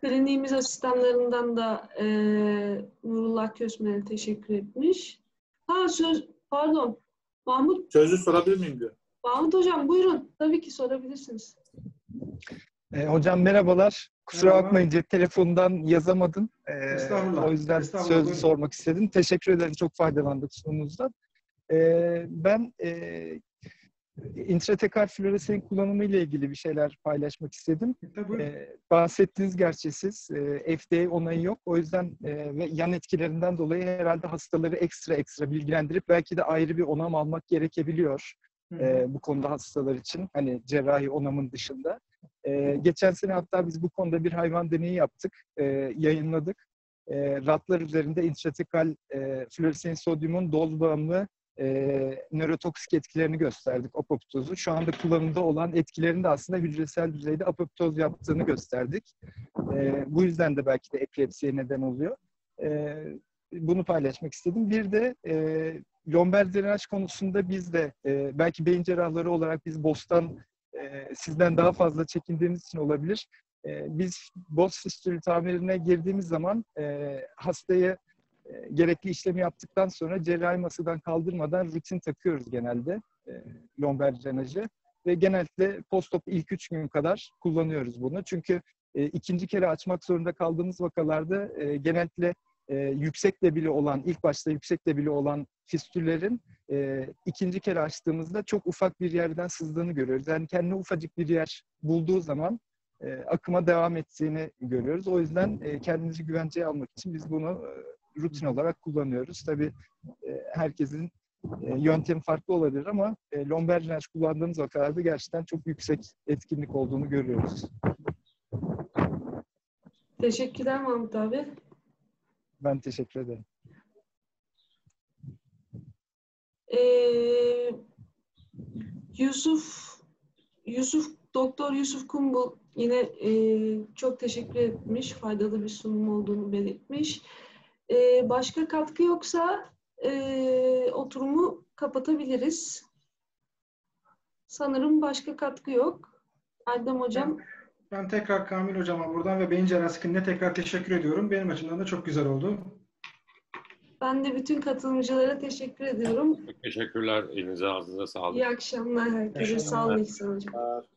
Kliniğimiz asistanlarından da Nurullah Kösmen'e teşekkür etmiş. Pardon. Sözü sorabilir miyim diyor. Mahmut Hocam buyurun. Tabii ki sorabilirsiniz. Hocam merhabalar. Kusura Merhaba. bakmayın, cep telefonundan yazamadım. Estağfurullah. O yüzden Estağfurullah, sözlü buyurun. sormak istedim. Teşekkür ederim. Çok faydalandık sunumunuzdan. Ben intratekal floresein kullanımı ile ilgili bir şeyler paylaşmak istedim. Tabii. Bahsettiğiniz gerçi siz. FDA onayı yok. O yüzden ve yan etkilerinden dolayı herhalde hastaları ekstra bilgilendirip belki de ayrı bir onam almak gerekebiliyor. Bu konuda hastalar için. Hani cerrahi onamın dışında. Geçen sene hatta biz bu konuda bir hayvan deneyi yaptık. Yayınladık. Ratlar üzerinde intratekal floresein sodyumun doz bağımlı nörotoksik etkilerini gösterdik, apoptozu. Şu anda kullanımda olan etkilerini de aslında hücresel düzeyde apoptoz yaptığını gösterdik. Bu yüzden de belki de epilepsiye neden oluyor. Bunu paylaşmak istedim. Bir de lomber drenaj konusunda biz de belki beyin cerrahları olarak biz BOS'tan sizden daha fazla çekindiğimiz için olabilir. Biz BOS fistülü tamirine girdiğimiz zaman hastayı gerekli işlemi yaptıktan sonra cerrahi masadan kaldırmadan rutin takıyoruz genelde lomber drenajı ve genellikle post-op ilk 3 gün kadar kullanıyoruz bunu. Çünkü ikinci kere açmak zorunda kaldığımız vakalarda genellikle yüksek debili olan, ilk başta yüksek debili olan fistüllerin ikinci kere açtığımızda çok ufak bir yerden sızdığını görüyoruz. Yani kendine ufacık bir yer bulduğu zaman akıma devam ettiğini görüyoruz. O yüzden kendimizi güvenceye almak için biz bunu rutin olarak kullanıyoruz. Tabii herkesin yöntemi farklı olabilir ama lomber drenaj kullandığımız vakalarda gerçekten çok yüksek etkinlik olduğunu görüyoruz. Teşekkürler Mahmut abi. Ben teşekkür ederim. Doktor Yusuf Kumbul yine çok teşekkür etmiş. Faydalı bir sunum olduğunu belirtmiş. Başka katkı yoksa oturumu kapatabiliriz. Sanırım başka katkı yok. Erdem Hocam. Ben tekrar Kamil Hocam'a buradan ve Beyin Cerrahisi Kliniğine tekrar teşekkür ediyorum. Benim açımdan da çok güzel oldu. Ben de bütün katılımcılara teşekkür ediyorum. Çok teşekkürler. Elinize ağzınıza sağlık. İyi akşamlar herkese. Sağ olun İhsan Hocam.